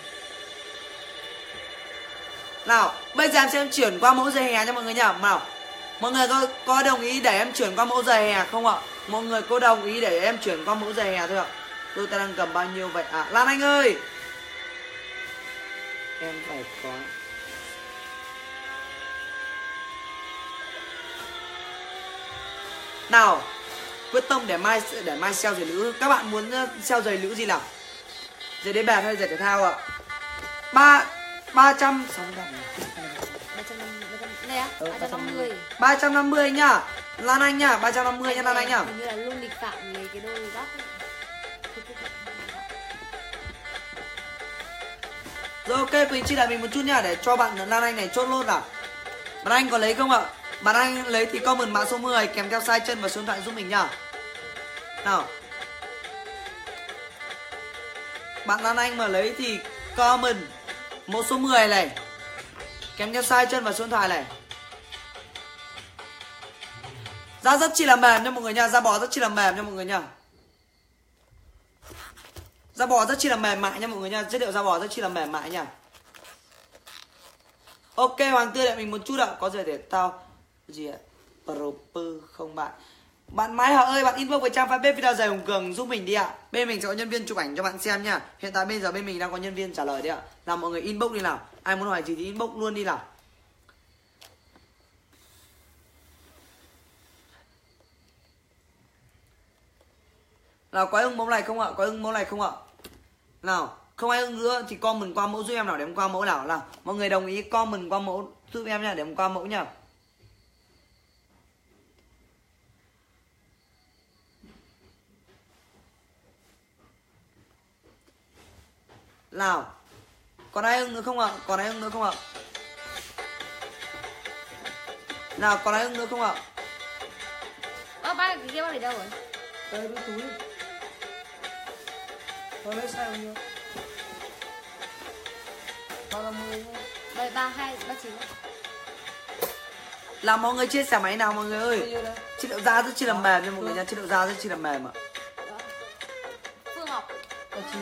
Nào, bây giờ em sẽ em chuyển qua mẫu giày hè cho mọi người nhá. Nào, mọi người có có đồng ý để em chuyển qua mẫu giày hè không ạ? Mọi người có đồng ý để em chuyển qua mẫu giày hè thôi ạ? Tôi ta đang cầm bao nhiêu vậy à? Lan Anh ơi, em phải có. Nào, quyết tâm để mai để mai sale giày nữ. Các bạn muốn sale giày nữ gì nào? Giày đế bẹt hay giày thể thao ạ? Ba ba trăm sáu mươi ba trăm năm mươi. Đây á? ba trăm năm mươi. ba trăm năm mươi nhá. Lan Anh nhá, ba trăm năm mươi nhá Lan Anh nhá. Hình như là Lương Địch Phạm lấy cái đôi góc. Rồi ok, Quỳnh Chi đợi mình một chút nha để cho bạn Lan Anh này chốt luôn nào. Bạn Anh có lấy không ạ? Bạn Anh lấy thì comment mã số mười kèm theo size chân và số điện thoại giúp mình nhá. Nào. Bạn Lan Anh mà lấy thì comment mẫu số mười này kèm theo size chân và số điện thoại này. Da rất chi là mềm nha mọi người nha, da bò rất chi là mềm nha mọi người nha. Da bò rất chi là mềm mại nha mọi người nha, chất liệu da bò rất chi là mềm mại nha. Ok Hoàng Tươi đợi mình một chút ạ, có gì để tao gì ạ? Proper không bạn. Bạn Mai Hờ ơi, bạn inbox với trang fanpage video giày Hùng Cường giúp mình đi ạ. Bên mình sẽ có nhân viên chụp ảnh cho bạn xem nha. Hiện tại bây giờ bên mình đang có nhân viên trả lời đấy ạ. Nào mọi người inbox đi nào. Ai muốn hỏi gì thì inbox luôn đi nào. Nào có ai ưng mẫu này không ạ? Có ưng mẫu này không ạ? Nào, không ai ưng nữa thì comment qua mẫu giúp em nào để em qua mẫu nào. Nào, mọi người đồng ý comment qua mẫu giúp em nha để em qua mẫu nha. Nào, còn ai ưng nữa không ạ? Còn ai ưng nữa không ạ? Nào, còn ai ưng nữa không ạ? Ơ bác cái kia bác để đâu rồi? Đây cái túi. Thôi lấy sai bao nhiêu? ba trăm năm mươi. Đây ba hai ba chín. Làm mọi người chia sẻ máy nào mọi người ơi. Chất liệu da rất chi là mềm nha mọi người nha, chất liệu da rất chi là mềm ạ. Phương Ngọc.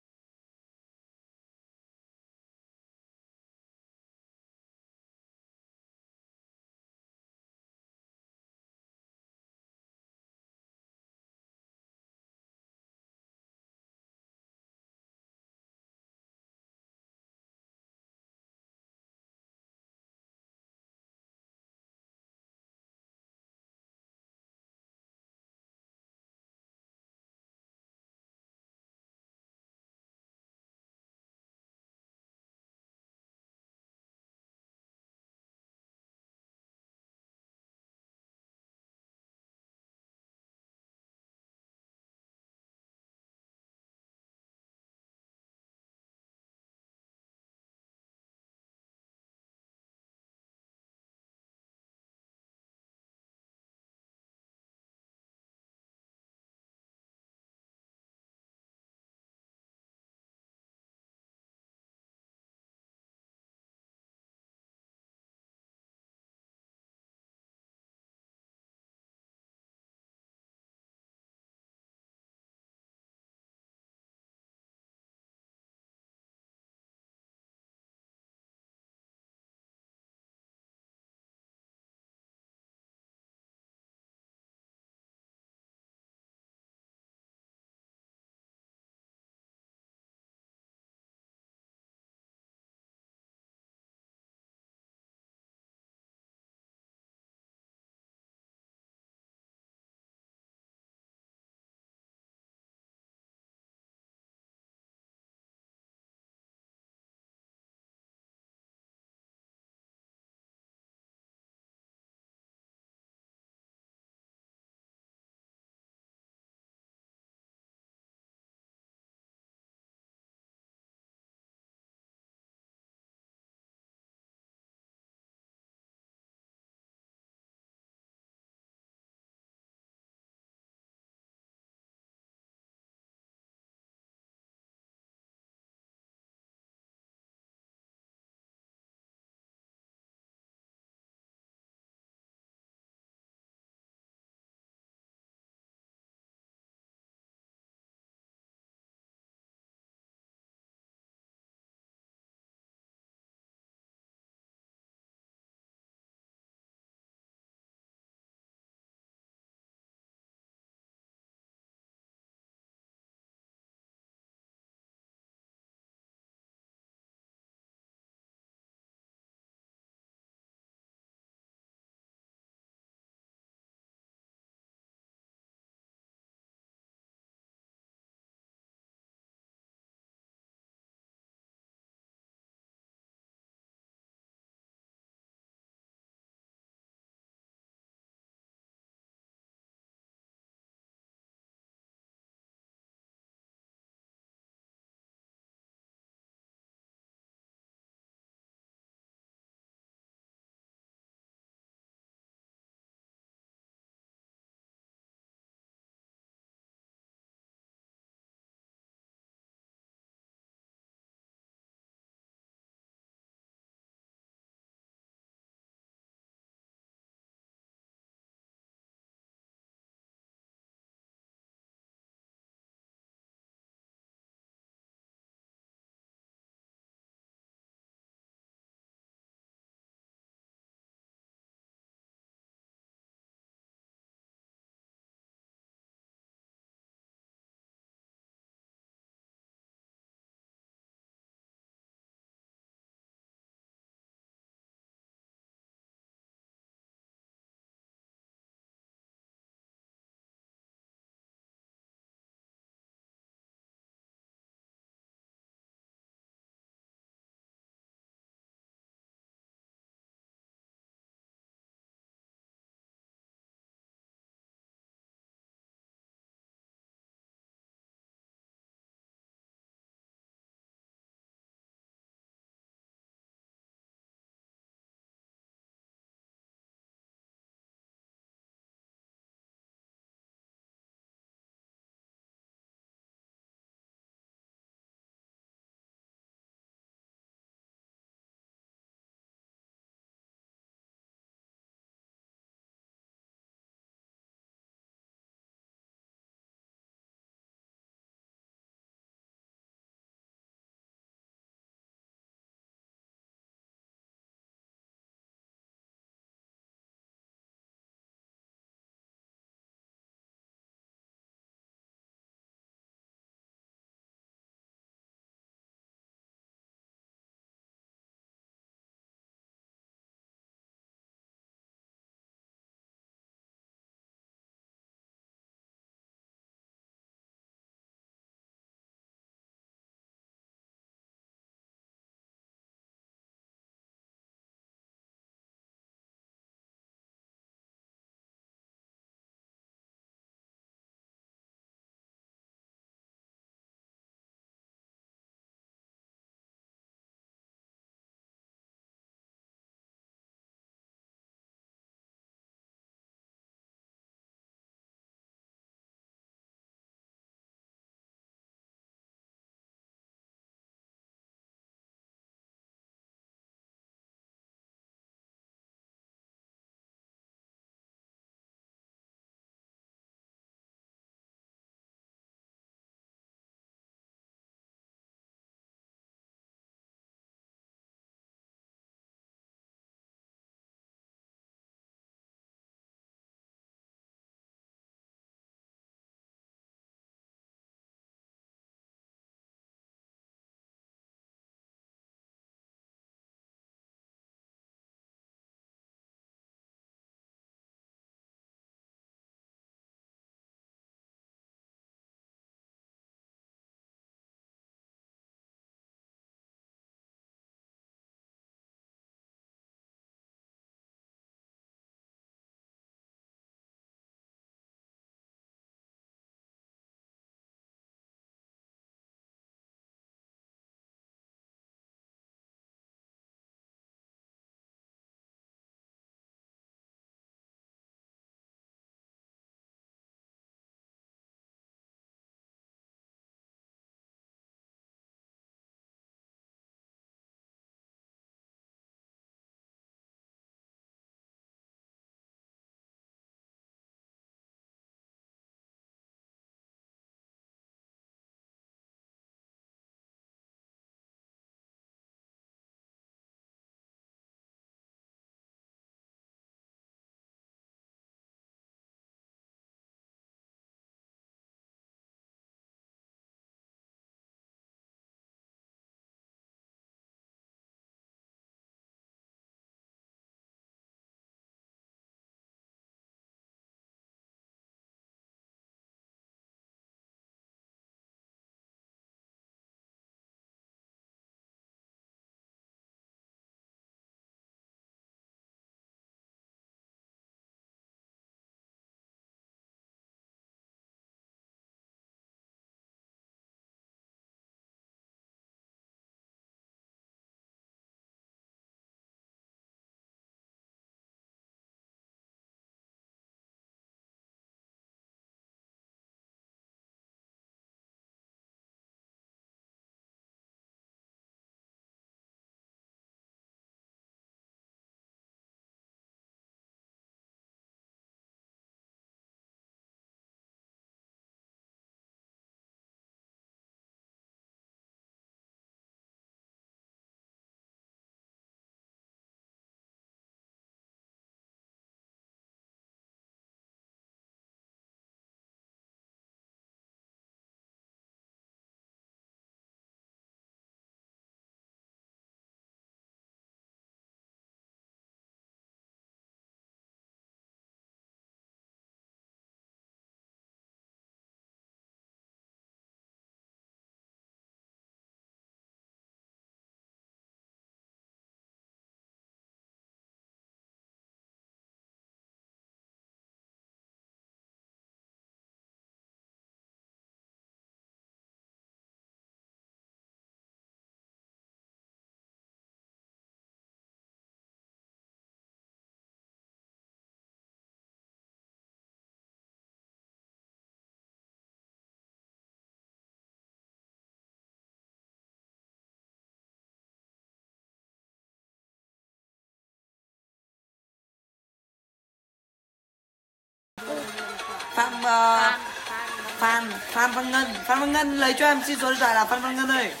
Phan Phan Văn Ngân, Phan Văn Ngân lấy cho em xin số điện thoại là Phan Văn Ngân ơi.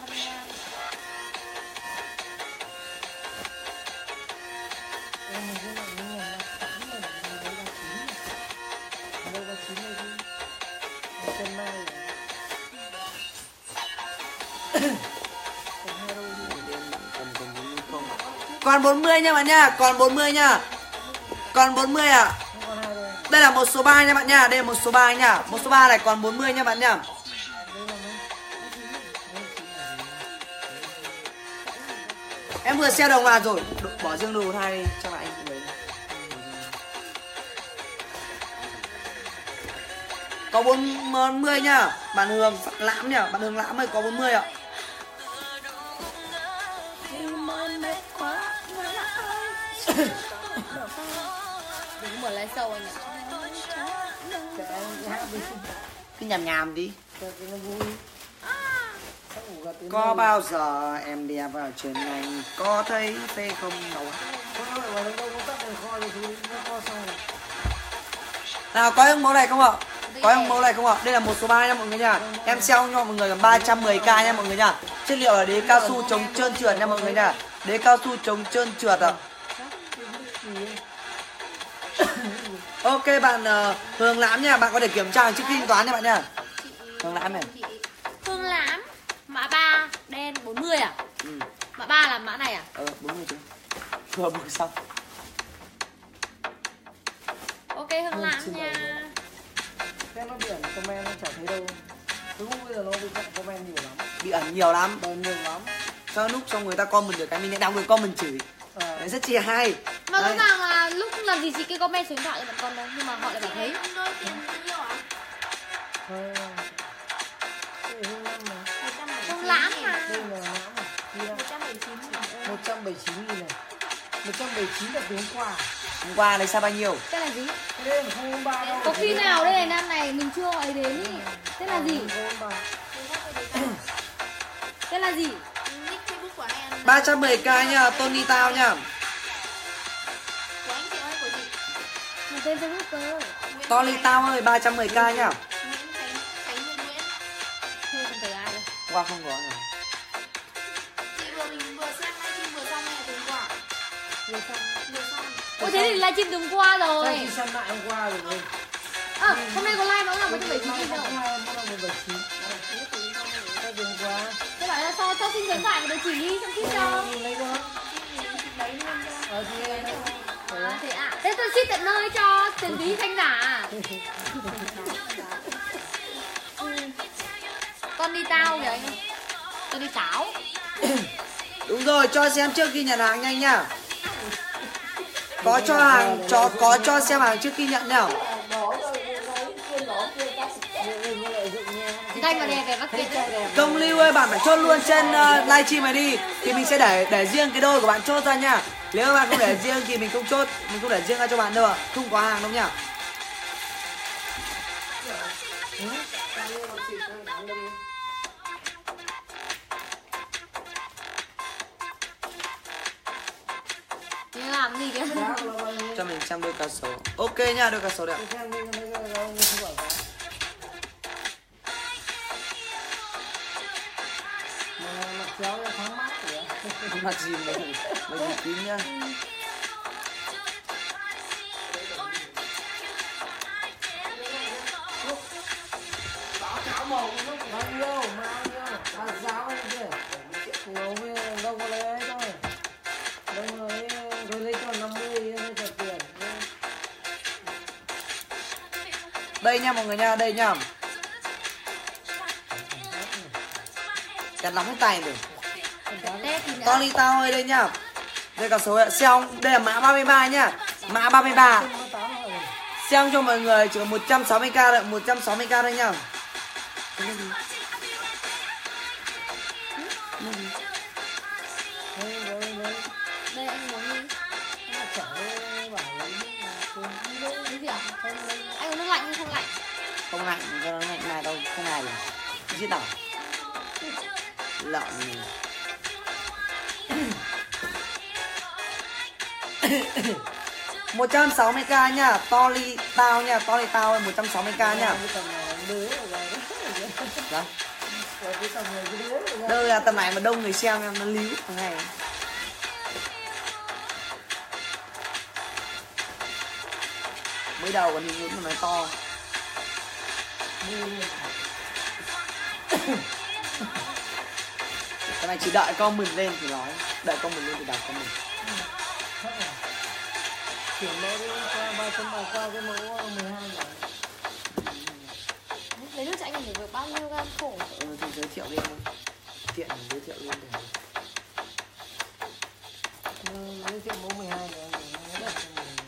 Còn bốn mươi nha bạn nha, còn bốn mươi nha. Còn bốn mươi à. Đây là một số ba nha bạn nha, đây là một số ba nha. Một số ba này còn bốn mươi nha bạn nha. Em vừa xe đồng loạt rồi, bỏ riêng đồ hai đi cho lại anh lấy. Có bốn mươi nha, bạn Hương Lãm nhá, bạn Hương Lãm ơi có bốn mươi ạ. Đừng mở live show anh ạ. Cứ nhàm nhàm đi. Có bao giờ em đi vào trên anh có thấy phê không đâu. Nào có những mẫu này không ạ? Có những mẫu này không ạ? Đây là một số ba nha mọi người nha. Em sale cho mọi người là ba trăm mười k nha mọi người nha. Chất liệu là đế cao su chống trơn trượt nha mọi người nha. Đế cao su chống trơn trượt ạ. Ok bạn uh, Hương Lãm nha, bạn có thể kiểm tra trước khi thanh toán nha bạn nha. Hương Lãm này. Hương Lãm, mã ba đen bốn mươi à? Ừ. Mã ba là mã này à? Ờ bốn mươi chứ. Vừa buổi xong. Ok Hương Lãm nha. Xem nó biển comment nó chả thấy đâu. Đúng bây giờ nó bị comment nhiều lắm. Bị ẩn nhiều lắm. Bờ nhiều lắm. Cho lúc xong người ta comment được cái mình lại đọc người comment chửi. À. Đấy rất chi hay. Mà rõ ràng là lúc làm gì chị cái comment số điện thoại cho bọn con đâu, nhưng mà họ lại bảo thấy. Hương Lãm mà. Đây là Lãm à? một trăm bảy mươi chín nghìn một trăm bảy mươi chín nghìn này. một trăm bảy mươi chín là từ hôm qua. Hôm qua lấy sao bao nhiêu? Tên là gì? Đây là không hôm ba đâu. Có khi nào đây này năm này mình chưa ấy đến ý. Tên là gì? Tên là gì? ba trăm mười k nha, Tony Tao nha. Một tên Facebook cơ. Tony Tao ơi, ba trăm mười k nha. Thế không thấy ai đâu. Qua không có rồi. Ủa thế thì livestream từ hôm qua Sao rồi. chị xem lại hôm qua rồi. À, hôm nay có live mà cũng là một trăm bảy mươi chín nghìn đâu. Thế bảo là cho cho xin số điện thoại của địa chỉ đi xong ship cho. À, thế à. Thế tôi ship tận nơi cho tiền phí thanh giả. Con đi tao kìa anh. Con đi táo. Đúng rồi, cho xem trước khi nhận hàng nhanh nha. Có cho hàng, cho có cho xem hàng trước khi nhận nào. Thanh mà đẹp về bắt kiện. Công Lưu ơi, bạn phải chốt luôn trên uh, livestream này đi. Thì mình sẽ để để riêng cái đôi của bạn chốt ra nha. Nếu mà bạn không để riêng thì mình không chốt, mình không để riêng ra cho bạn đâu ạ. Không có hàng đâu nha. Thế làm gì kìa? Cho mình xem đôi cá sấu. Ok nha, đôi cá sấu đẹp. Kéo ra thoáng mát kìa. Mặt gì mà mà gì kín nhá. Bao nhiêu, bao nhiêu, à, giáo này kìa. Đâu đâu có lấy ấy thôi. Đâu có lấy, rồi lấy cho năm mươi thôi trả tiền. Đây nha mọi người nha, đây nha. Chặt lắm cái tay rồi. Tony Tao ơi đây nhá. Đây cả số xeo, đây là mã ba mươi ba nhá. Mã ba mươi ba. Xeo cho mọi người chỉ có một trăm sáu mươi k thôi, một trăm sáu mươi k thôi nhá. Đây anh muốn đi. Cái gì ạ? Anh uống nước lạnh hay không lạnh? Không lạnh, cho nó lạnh này đâu, không này rồi. Giết đỏ. Lợn này. một trăm sáu mươi k nha, Tony Tao nha, Tony Tao ơi một trăm sáu mươi k nha. đứa rồi rồi. Đó. Rồi cái tầm người cái đứa rồi. Đâu là tầm này mà đông người xem em nó líu thằng này. Mới đầu còn hình mà nói to. Cái này chỉ đợi comment lên thì nói, đợi comment lên thì đọc comment. Chuyển nó đi qua ba trăm ba qua cái mẫu mười hai rồi. Lấy nước cho anh để được bao nhiêu gam khổ. Ừ, thì giới thiệu lên thôi. Tiện mình giới thiệu lên để. Giới thiệu mẫu mười hai rồi. Nó đất cho mình.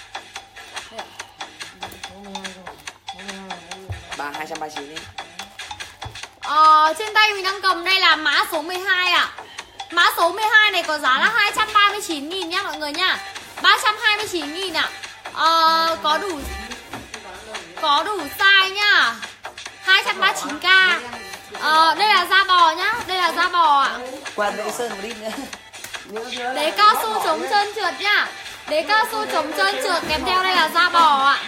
Mẫu mười hai rồi. Mẫu mười hai rồi. Ba hai trăm ba mươi chín đi. Ờ, trên tay mình đang cầm đây là mã số mười hai ạ. Mã số mười hai này có giá là hai trăm ba mươi chín nghìn nhá mọi người nha. ba trăm hai mươi chín nghìn ạ. Ờ, có đủ có đủ size nhá. hai trăm ba mươi chín k. Ờ, đây là da bò nhá, đây là da bò ạ. Quạt vệ sơn một ít nữa. Đế cao su chống trơn trượt nhá. Đế cao su chống trơn trượt kèm theo đây là da bò ạ.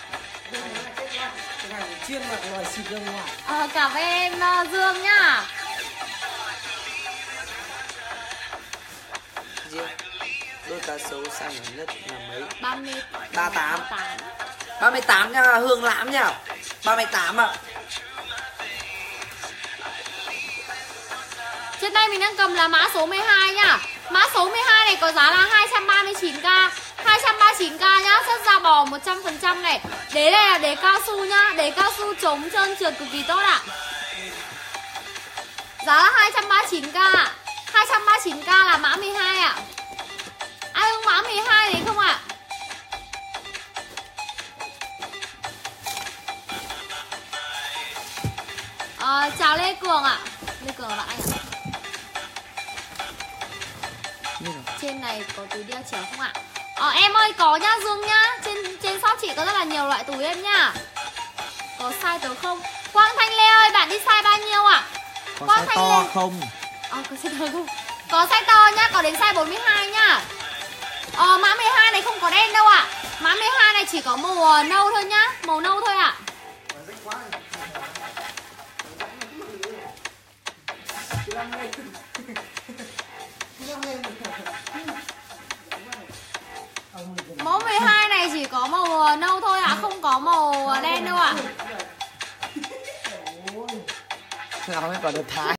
Chuyên mặc loại xịt ra ngoài. Ờ, cảm ơn em uh, Dương nhá. Riêng đôi cá sấu xanh ở nhất là mấy? ba mươi ba mươi tám. ba mươi tám nha, Hương Lãm nha. ba mươi tám ạ. Trên tay mình đang cầm là mã số mười hai nhá. Mã số mười hai này có giá là hai trăm ba mươi chín k. hai trăm ba mươi chín k nhá, chất da bò một trăm phần trăm này. Đế này là đế cao su nhá, đế cao su chống trơn trượt cực kỳ tốt ạ. Giá là hai trăm ba mươi chín k. hai trăm ba mươi chín k là mã mười hai ạ. Ai ưng mã mười hai đấy không ạ? À, chào Lê Cường ạ. Lê Cường là bạn anh ạ. Trên này có túi đeo chéo không ạ? Ờ, em ơi có nhá Dương nhá. Trên trên shop chị có rất là nhiều loại túi em nhá. Có size tớ không? Quang Thanh Lê ơi, bạn đi size bao nhiêu ạ? Có Quang size Thanh to Lê. không? Ờ, có size to không? Có size to nhá, có đến size bốn mươi hai nhá. Ờ, mã mười hai này không có đen đâu ạ. Mã mười hai này chỉ có màu nâu thôi nhá. Màu nâu thôi ạ. Mẫu mười hai này chỉ có màu nâu thôi ạ, không có màu đen đâu ạ. Không còn được thái.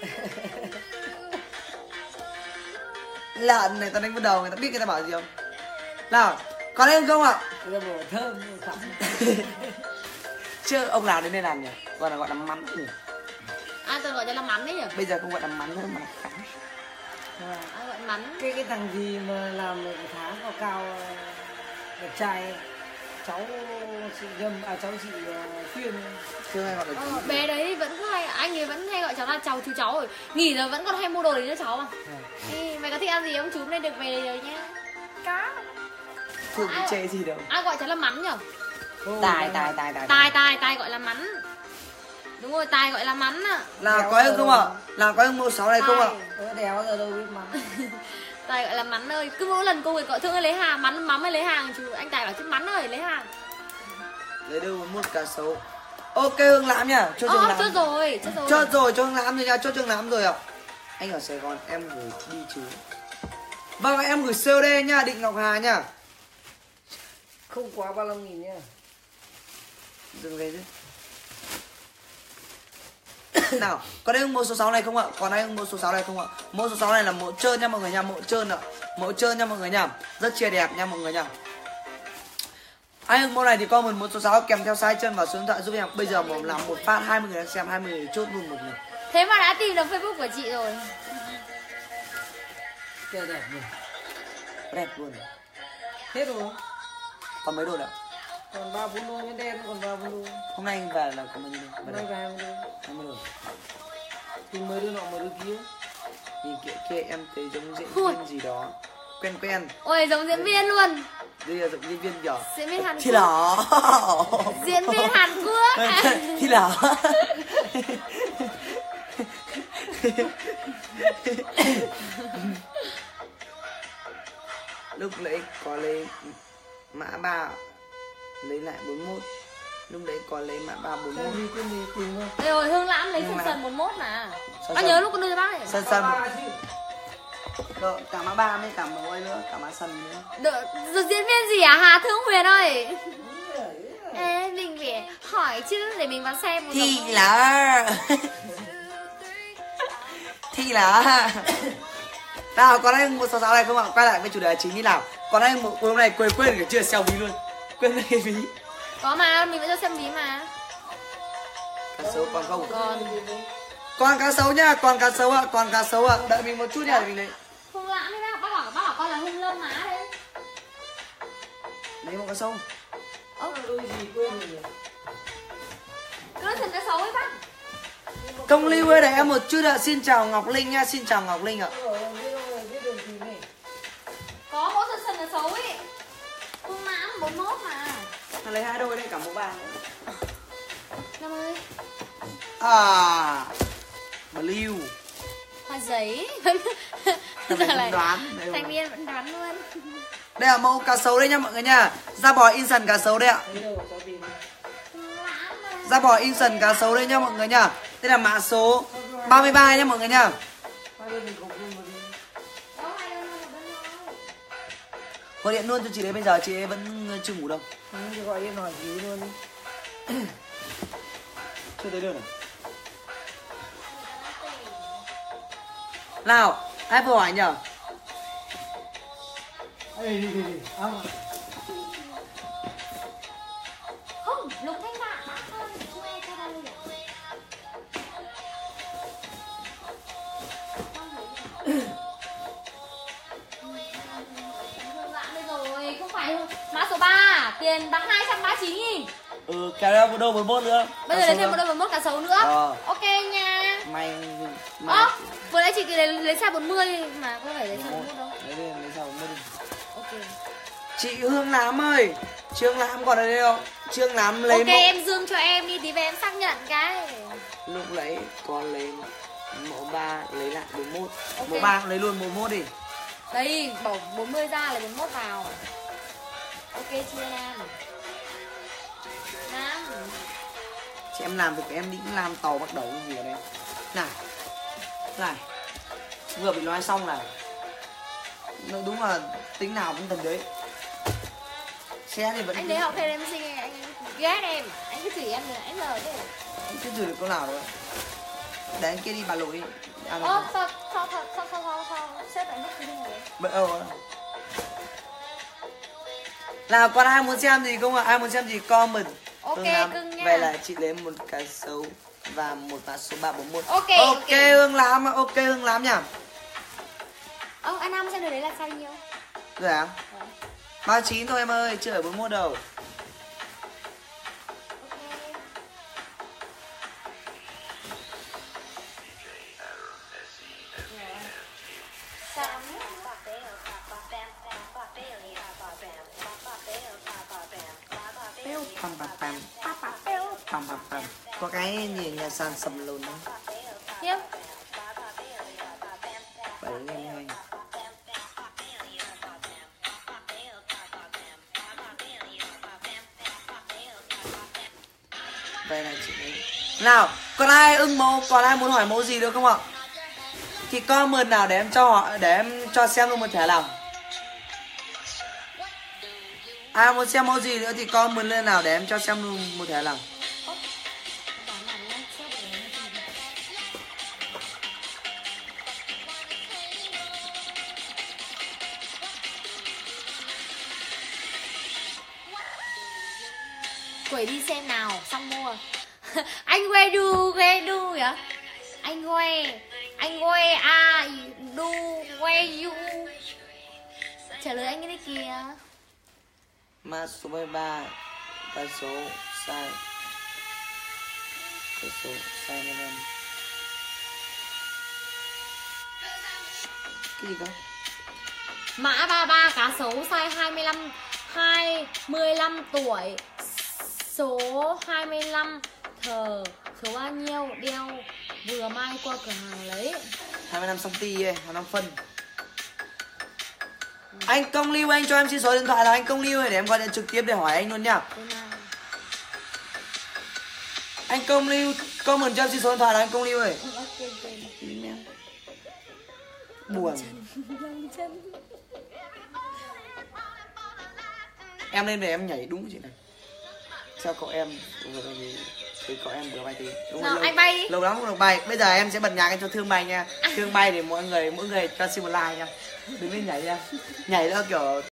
Lợn này tao đánh bắt đầu người ta biết người ta bảo gì không? Nào, có đấy không ạ? Bây giờ bổ thơm khắm. Chứ ông nào đến đây làm nhỉ? Gọi là gọi là mắm nhỉ? Ai tôi gọi cho là mắn đấy nhỉ? Bây giờ không gọi là mắm nữa mà là khám. Ai gọi mắn? Cái cái thằng gì mà làm được tháng cao cao đẹp trai ấy. Cháu chị Nhâm à cháu chị uh, Khuyên Chưa hay gọi là Ờ, bé đấy vẫn cứ hay, anh ấy vẫn hay gọi cháu là cháu chú cháu rồi. Nghỉ rồi vẫn còn hay mua đồ để cho cháu mà. Ê, mày có thích ăn gì không? Chú lên được về rồi nhá. Cá. Thường bị chê gì đâu. Ai gọi cháu là mắn nhỉ? Tài, tài, tài, tài. Tài, tài, tài gọi là mắn. Đúng rồi, tài gọi là mắn ạ. Là có em không ạ? Là có em mua sáu này không ạ? Tớ đéo giờ đâu biết mắm. Tài gọi là mắn ơi. Cứ mỗi lần cô ấy gọi thương ơi lấy hàng, mắn mắm ơi lấy hàng. Chú anh Tài bảo chứ mắn ơi lấy hàng. Lấy đâu một cá sấu. Ok Hương Lãm nha. Cho Trường Ờ, Lãm. chốt rồi, chốt rồi. Chốt rồi, cho Hương Lãm rồi nha. Cho Trường Lãm rồi ạ. Anh ở Sài Gòn em gửi đi chứ. Vâng em gửi xê ô đê nha. Định Ngọc Hà nha. Không quá ba mươi lăm nghìn nha. Dừng về chứ. Nào, có đây một số sáu này không ạ? Còn đây một số sáu này không ạ? Mẫu số sáu này là mẫu trơn nha mọi người nha, mẫu trơn ạ. Mẫu trơn nha mọi người nha. Rất chia đẹp nha mọi người nha. Ai hưng mẫu này thì comment một số sáu kèm theo size chân và số điện thoại giúp em. Bây giờ một làm một phát hai mươi người đang xem, hai mươi người chốt luôn một người. Thế mà đã tìm được Facebook của chị rồi. Đẹp đẹp nhỉ. Đẹp luôn. Hết rồi. Còn mấy đồ nữa? Còn ba bốn đôi nhân đen còn ba bốn đôi. Hôm nay về là có bao nhiêu đồ? Hôm nay về hai mươi đôi. hai mươi đồ. Tìm mấy đứa nọ mấy đứa kia. Nhìn kia kia em thấy giống diễn viên gì đó. Quen quen. Ôi giống diễn viên luôn. Đây là giống diễn viên kiểu. Diễn viên Hàn Thì Quốc. là. Diễn viên Hàn Quốc. À. Thì là. Lúc nãy có lấy mã ba lấy lại bốn mốt. Lúc đấy có lấy mã ba bốn Cái mốt. gì cái gì tìm không? Đây rồi Hương Lãm lấy Hương sần Lãm. sần một mốt mà. Sần Bác sần. nhớ lúc con đưa cho bác ấy. Sân sân. Ba chứ. Rồi, cả mã ba mới cả mã nữa, cả mã sân nữa. Được, rồi diễn viên gì à? Hà Thương Huyền ơi. Ê, mình phải hỏi chứ để mình vào xem một Thì giống- là. Thì là. Nào, còn anh một sáu sáu này không ạ? Quay lại với chủ đề chính như nào? Còn anh một hôm nay quên quên cả chưa xeo ví luôn. Quên mất cái ví. Có mà, mình vẫn cho xem ví mà. Cá sấu còn không? Còn Còn cá sấu nhá, còn cá sấu ạ, còn cá sấu ạ. Đợi mình một chút nha để mình lấy. Hương Lãm đấy bác, bác bảo, bác bảo con là Hương Lâm má đấy. Lấy một cá sấu. Ơ, Đôi gì quên rồi nhỉ? cứ nói thật cái xấu ấy bác. Công lưu ơi, để em một chút ạ. Xin chào Ngọc Linh nha, xin chào Ngọc Linh ạ. Ở biết đâu rồi, biết đường tìm này. Có mỗi sần sần là xấu ấy. Hương Lãm bốn mốt mà. Nó lấy hai đôi đây, cả mẫu ba nữa. Năm ơi. À, Blue. Hoa giấy. Thằng Giờ này lại cũng đoán. Đây thanh rồi. niên vẫn đoán luôn. Đây là mẫu cá sấu đây nha mọi người nha. Da bò instant cá sấu đây ạ. Thấy đâu cháu tìm. Hương Lãm mà. Da bò instant cá sấu đây nha mọi người nha. Đây là mã số ba mươi ba nha mọi người nha. Hai đứa mình cùng chung một đi. Đâu hai đứa một bên thôi. Gọi điện luôn cho chị đấy, bây giờ chị ấy vẫn chưa ngủ đâu. Ừ, thì gọi điện hỏi gì luôn đi. Chưa tới đâu này. Nào, ai vừa hỏi nhở? Ê, đi, đi, đi. À, Không, Lục Thanh Bạn bác ơi, chú em cho đây. Hương Lãm đây rồi, không phải mã số ba, tiền bằng hai trăm ba mươi chín nghìn. Ừ, kéo ra một đôi một mốt nữa. Bây giờ lấy thêm một đôi một mốt cả xấu nữa. Ờ. Ok nha. Mày Ơ, mày vừa nãy chị lấy, lấy size bốn mươi mà có phải lấy size bốn mươi đâu. lấy đi, lấy sao mất đi. Ok. Chị Hương Lãm ơi, Trương Lãm còn ở đây không? Trương Lãm lấy Ok mẫu. em zoom cho em đi tí về em xác nhận cái. Lúc lấy còn lấy mẫu ba lấy lại bốn mốt. Ok. Mẫu ba lấy luôn bốn mốt đi. Đây, bỏ bốn mươi ra lấy bốn mốt vào. Ok chưa Nam? Nam. Chị em làm thì em định làm tàu bắt đầu gì ở đây. Này. Này. Vừa bị nói xong này. Nó đúng là tính nào cũng tầm đấy. Xe thì vẫn Anh đấy học thêm em sinh anh ghét em. Anh cứ chửi em từ nãy giờ thế. chứ chửi được câu nào rồi. Để anh kia đi bà lội đi. À, Ơ, sao, sao, sao, sao, sao, sao, sao, xếp lại mất cái gì vậy? bận âu à. Nào còn ai muốn xem gì không ạ? Ai muốn xem gì comment. Ok, Hương Lam. cưng nha. Vậy là chị lấy một cái xấu và một mã số ba bốn một. Ok, Ok, ok. Hương Lam, ok Hương Lam nhá. Ơ, anh Nam xem được đấy là sao nhiêu? Rồi à? ba chín thôi em ơi, chưa ở bốn một đâu. Pam pam pam. Pam pam pam. Có cái gì nhà sàn sầm lùn không? Tiếp. Bảy lên ngay. Đây này chị ấy. Nào, còn ai ưng mẫu, còn ai muốn hỏi mẫu gì được không ạ? Thì comment nào để em cho họ, để em cho xem luôn một thẻ nào. Ai muốn xem mẫu gì nữa thì comment lên nào để em cho xem luôn một thẻ nào. Quẩy đi xem nào, xong mua. Anh que đu, que đu vậy? Anh que, anh que a, đu, que du. Trả lời anh cái đấy kìa. Mã số bảy mươi ba, cái số sai. Cái số sai năm năm. Cái gì cơ? Mã ba mươi ba cá sấu size hai mươi lăm, hai mươi lăm tuổi. Số hai mươi lăm thờ. Số bao nhiêu? Đeo vừa mai qua cửa hàng lấy. hai mươi lăm xăng-ti-mét ấy, hai mươi lăm phân. Anh Công Lưu, anh cho em xin số điện thoại là anh Công Lưu ơi, để em gọi điện trực tiếp để hỏi anh luôn nhá. Anh Công Lưu, comment cho em xin số điện thoại là anh Công Lưu ơi. Buồn. Em lên để em nhảy đúng chị này. Sao cậu em vừa rồi thì thì cậu em vừa bay thì đúng Nào, lâu, anh bay đi. lâu lắm không được bay. Bây giờ em sẽ bật nhạc anh cho Thương bay nha. Thương bay để mọi người mỗi người cho xin một like nha. Đừng lên nhảy nha. Nhảy đó kiểu